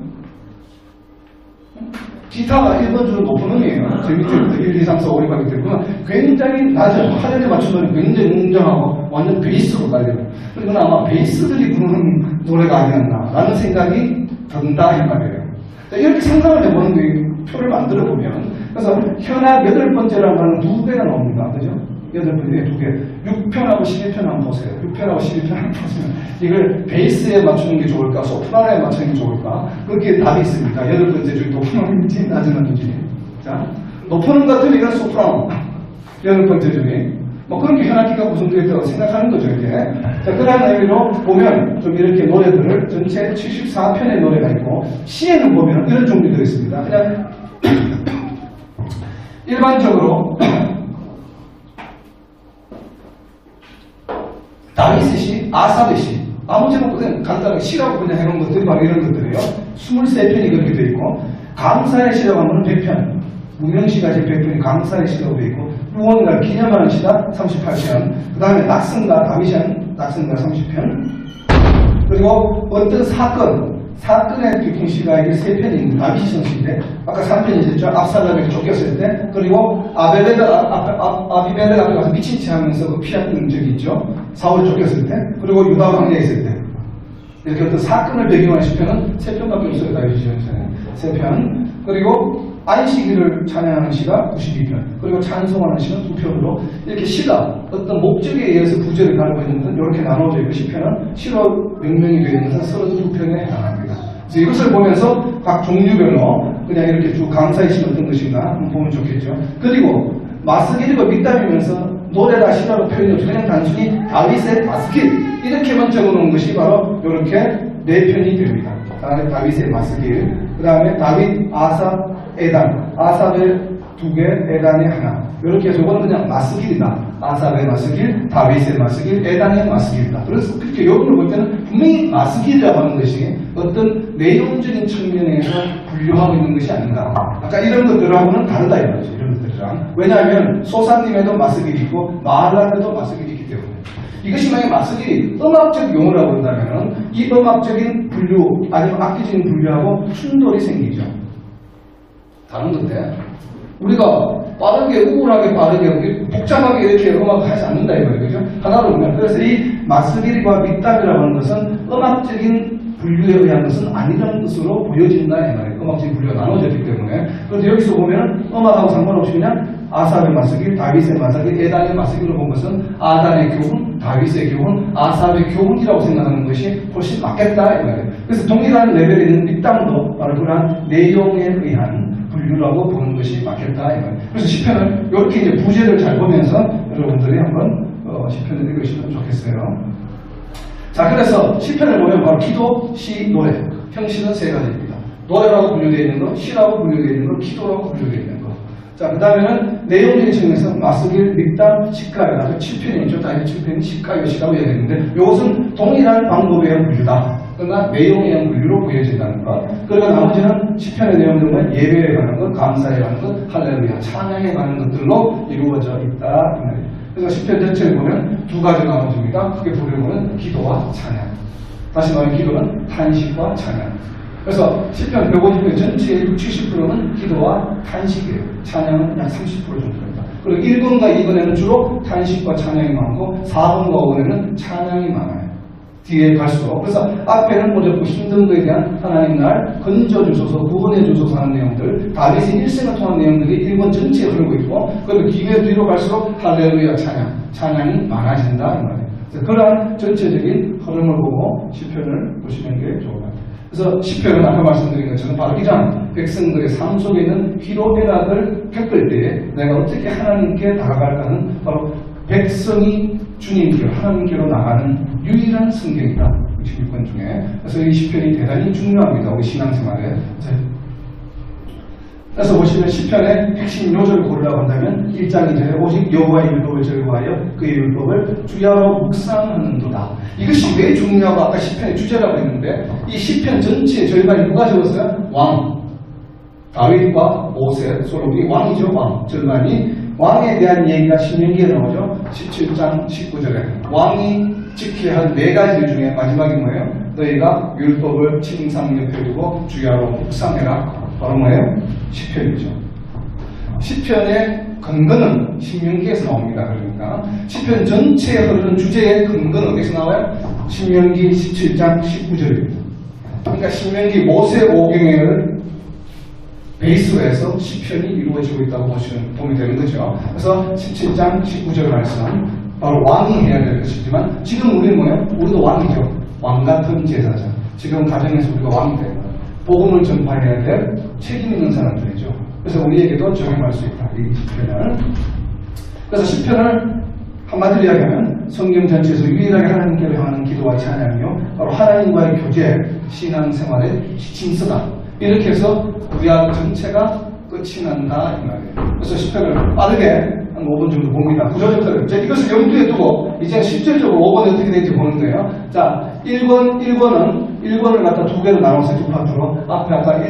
기타가 1번 줄은 높은 음이에요. 저 밑에부터 1, 2, 3, 4, 5, 6, 7, 8 때문에 굉장히 낮은 8년에 맞추면 굉장히 웅장하고 완전 베이스로 가야 돼요. 이건 아마 베이스들이 부르는 노래가 아니었나 라는 생각이 든다 이 말이에요. 이렇게 상상을 해보는 게 표를 만들어 보면 그래서 현악 8번째라는 말은 2개가 나옵니다. 그죠? 8번째 2개. 6편하고 11편 한번 보세요. 6편하고 11편 한번 보시면 이걸 베이스에 맞추는 게 좋을까? 소프라노에 맞추는 게 좋을까? 그렇게 답이 있습니다. 8번째 중에 높은 음인지 낮은 음인지. 자, 높은 음 같으면 이건 소프라노. 8번째 중에. 뭐 그렇게 현악기가 구성되어 있다고 생각하는 거죠. 이게. 자, 그런 의미로 보면 좀 이렇게 노래들을 전체 74편의 노래가 있고 시에는 보면 이런 종류들이 있습니다. 그냥 일반적으로 다윗의 시, 아삽의 시 아무 제목 그냥 간단하게 시라고 그냥 해놓은 것들이 바로 이런 것들이에요. 23편이 그렇게 되어 있고 감사의 시라고 하면 100편 무명시가 제 100편이 감사의 시라고 되어 있고 무언가를 기념하는 시가 38편 그 다음에 낙성가 다윗은 낙성가 30편 그리고 어떤 사건의 비평시가 이게 3편이 있는 다윗이 성시인데 아까 3편이 있었죠. 압살롬에게 쫓겼을 때 그리고 아비멜렉 앞에 가서 미친 체 하면서 그 피하는 적이 있죠. 사울 쫓겼을 때 그리고 유다 광야에 있을 때 이렇게 어떤 사건을 배경한 시편은 3편밖에 없어요. 다윗이 전에 3편 그리고 안식일을 찬양하는 시가 92편 그리고 찬송하는 시는 2편으로 이렇게 시가 어떤 목적에 의해서 구절을 가르고 있는 것은 이렇게 나눠져 있고 시편은 시로 명명이 되어 있는 것은 32편에 해당합니다. 그래서 이것을 보면서 각 종류별로 그냥 이렇게 쭉 감사의 시는 어떤 것인가 한번 보면 좋겠죠. 그리고 마스길과 밑담이면서 노래다 시라고 표현이 없이 그냥 단순히 다윗의 마스길 이렇게만 적어놓은 것이 바로 이렇게 4편이 됩니다. 다윗의 마스길 그 다음에 다윗, 아삽, 에단 아삽의 2개, 에단의 하나 이렇게 해서 이거는 그냥 마스길이다. 아삽의 마스길, 다윗의 마스길, 에단의 마스길이다. 그래서 그렇게 여러분을 볼 때는 분명히 마스길이라고 하는 것이 어떤 내용적인 측면에서 분류하고 있는 것이 아닌가. 아까 이런 것들하고는 다르다 이거죠. 이런 것들이랑. 왜냐하면 소사님에도 마스길이 있고 마할란에도 마스길이 있기 때문에. 이것이 만약 마스길이 음악적 용어라고 한다면 이 음악적인 분류 아니면 악기적인 분류하고 충돌이 생기죠. 다른 건데 우리가 빠르게 우울하게 빠르게 복잡하게 이렇게 음악을 하지 않는다 이거예요. 그죠? 하나로 보면 그래서 이 마스길과 밑담이라고 하는 것은 음악적인 분류에 의한 것은 아니라는 것으로 보여진다 이 말이에요. 음악적인 분류가 나눠졌기 때문에. 그래서 여기서 보면 음악하고 상관없이 그냥 아삽의 마스길, 다윗의 마스길, 에단의 마스길로 본 것은 아단의 교훈, 다윗의 교훈, 아삽의 교훈이라고 생각하는 것이 훨씬 맞겠다 이 말이에요. 그래서 동일한 레벨에 있는 밑담도 바로 그러한 내용에 의한 분류라고 보는 것이 맞겠다. 그래서 시편을 이렇게 이제 부제를 잘 보면서 여러분들이 한번 시편을 읽으시면 좋겠어요. 자, 그래서 시편을 보면 바로 기도, 시, 노래, 형식은 세 가지입니다. 노래라고 분류되어 있는 거, 시라고 분류되어 있는 거, 기도라고 분류되어 있는 거. 자, 그 다음에는 내용적인 측면에서 마스길, 믹담, 시가요. 아주 7편이죠. 다시 7편이 시가요시라고 이야기했는데 이것은 동일한 방법에 의한 분류다. 그러나 내용에 의한 분류로 보여진다는 것. 그리고 나머지는 시편의 내용들은 예배에 관한 것, 감사에 관한 것, 할렐루야, 찬양에 관한 것들로 이루어져 있다. 그래서 시편 전체를 보면 두 가지가 나눠집니다. 크게 분류는 기도와 찬양. 다시 말하면 기도는 탄식과 찬양. 그래서 시편 150편 전체의 70%는 기도와 탄식이에요. 찬양은 약 30% 정도입니다. 그리고 1번과 2번에는 주로 탄식과 찬양이 많고 4번과 5번에는 찬양이 많아요. 뒤에 갈수록. 그래서 앞에는 어렵고 힘든 것에 대한 하나님 날 건져주소서, 구원해주소서 하는 내용들, 다윗의 일생을 통한 내용들이 1번 전체에 흐르고 있고, 그리고 뒤로 갈수록 할렐루야 찬양이 많아진다 이 말이에요. 그러한 전체적인 흐름을 보고 시편을 보시는 게 좋을 것 같아요. 그래서 시편은 아까 말씀드린 것처럼 바로 이러한 백성들의 삶 속에 있는 희로애락을 겪을 때에 내가 어떻게 하나님께 다가갈까는 바로 백성이 주님께로 하나님께로 나가는 유일한 성경이다. 66권 중에. 그래서 이 시편이 대단히 중요합니다. 우리 신앙생활에. 그래서 보시면 시편의 핵심 요절을 고르라고 한다면 1장 2절에 오직 여호와의 율법을 즐거워하여 그의 율법을 주야로 묵상하는도다. 이것이 왜 중요하고 아까 시편의 주제라고 했는데 이 시편 전체의 절반이 누가 적었어요? 왕. 다윗과 모세, 솔로몬이 왕이죠. 왕. 절반이 왕에 대한 얘기가 신명기에 나오죠. 17장 19절에 왕이 지켜야 할 4가지 중에 마지막이 뭐예요? 너희가 율법을 침상 옆에 두고 주야로 묵상해라. 바로 뭐예요? 시편이죠. 시편의 근거는 신명기에서 나옵니다. 그러니까 시편 전체에 흐르는 주제의 근거는 어디서 나와요? 신명기 17장 19절입니다. 그러니까 신명기 모세 오경을 베이스로 해서 시편이 이루어지고 있다고 보면 되는 거죠. 그래서 17장 19절 말씀 바로 왕이 해야 될 것이지만 지금 우리는 뭐예요? 우리도 왕이죠. 왕 같은 제사자. 지금 가정에서 우리가 왕이 돼요. 복음을 전파해야 될 책임 있는 사람들이죠. 그래서 우리에게도 적용할 수 있다. 이 시편을. 그래서 시편을 한마디로 이야기하면 성경 전체에서 유일하게 하나님께로 향하는 기도와 찬양이요. 바로 하나님과의 교제, 신앙생활의 지침서다. 이렇게 해서 구약 전체가 끝이 난다 이 말이에요. 그래서 시편을 빠르게 한 5분 정도 봅니다. 구조적으로 이것을 염두에 두고 이제 실질적으로 5번이 어떻게 되는지 보는 거예요. 자, 1번을 갖다 두 개로 나눠서 두 파트로 앞에 아까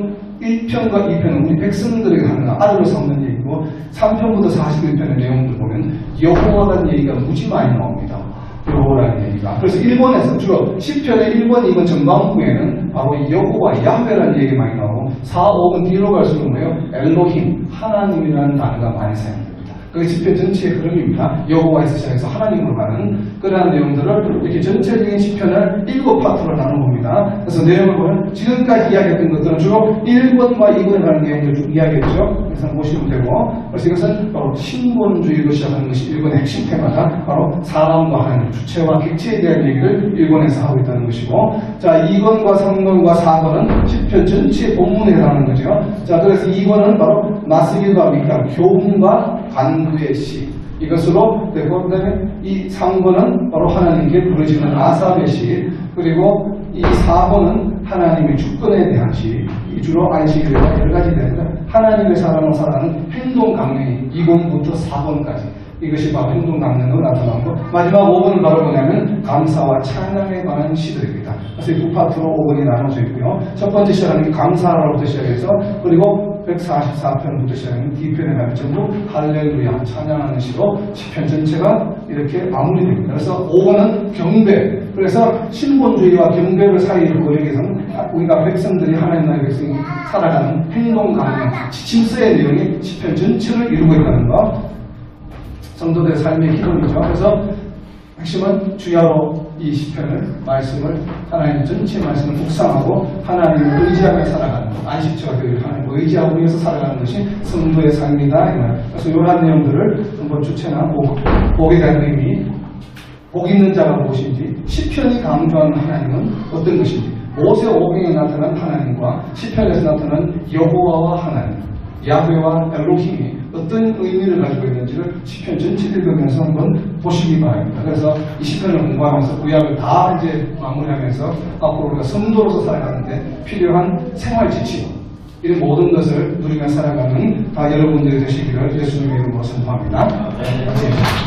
1편과 2편은 우리 백성들에게 하는 아들을 삼는 얘기고 3편부터 41편의 내용들 보면 여호와라는 얘기가 무지 많이 나옵니다. 여호와라는 얘기가. 그래서 1번에서 주로 10편의 1번, 2번 전반부에는 바로 여호와, 야훼라는 얘기 많이 나오고 4, 5번 뒤로 갈수록 뭐예요? 엘로힘, 하나님이라는 단어가 많이 사용됩니다. 그게 10편 전체의 흐름입니다. 여호와에서 시작해서 하나님으로 가는 그러한 내용들을 이렇게 전체적인 10편을 7파트로 나눠봅니다. 그래서 내용을 보면 지금까지 이야기했던 것들은 주로 1번과 2번에 관한 내용들을 쭉 이야기했죠. 그래서 보시면 되고, 그래서 이것은 바로 신본주의로 시작하는 것이 1번의 핵심 테마다 바로 사람과 하나님, 주체와 객체에 대한 얘기를 1번에서 하고 있다는 것이고, 자, 2번과 3번과 4번은 10편 전체의 본문에 해당하는 거죠. 자, 그래서 2번은 바로 마스길과 믹담, 교훈과 간구의 시, 이것으로 되고, 그 다음에 이 3번은 바로 하나님께 부르짖는 아삽의 시, 그리고 이 4번은 하나님의 주권에 대한 시, 이 주로 안식일에 대한 여러 가지 되는데 하나님의 사람으로 살아가는 행동 강령이 2번부터 4번까지 이것이 바로 행동 강령으로 나타나고, 마지막 5번은 바로 뭐냐면 감사와 찬양에 관한 시들입니다. 그래서 이 두 파트로 5번이 나눠져 있고요. 첫 번째 시작하는 게 감사로부터 시작해서, 그리고 144편부터 시작하는 D편에 가면 전부 할렐루야 찬양하는 시로 10편 전체가 이렇게 마무리됩니다. 그래서 5번은 경배. 그래서 신본주의와 경배를 사이를 거리기 위해서는 우리가 백성들이 하나님 나라의 백성이 살아가는 행동 강령, 지침서의 내용이 10편 전체를 이루고 있다는 것. 성도들의 삶의 기본이죠. 그래서 핵심은 주야로 이 시편을 말씀을 하나님 전체 말씀을 묵상하고 하나님을 의지하며 살아가는 것, 안식처가 되기를 하나님을 의지하고 위해서 살아가는 것이 성도의 삶이다. 그래서 이러한 내용들을 한번 주체나 복에 대한 의미, 복 있는 자가 무엇인지, 시편이 강조하는 하나님은 어떤 것인지, 모세오경에 나타난 하나님과 시편에서 나타난 여호와와 하나님, 야훼와 엘로힘이 어떤 의미를 가지고 있는지를 시편 전체를 읽으면서 한번 보시기 바랍니다. 그래서 이 시편을 공부하면서 구약을 다 이제 마무리하면서 앞으로 우리가 성도로서 살아가는데 필요한 생활 지침, 이런 모든 것을 누리며 살아가는 다 여러분들이 되시기를 예수님의 이름으로 선포합니다.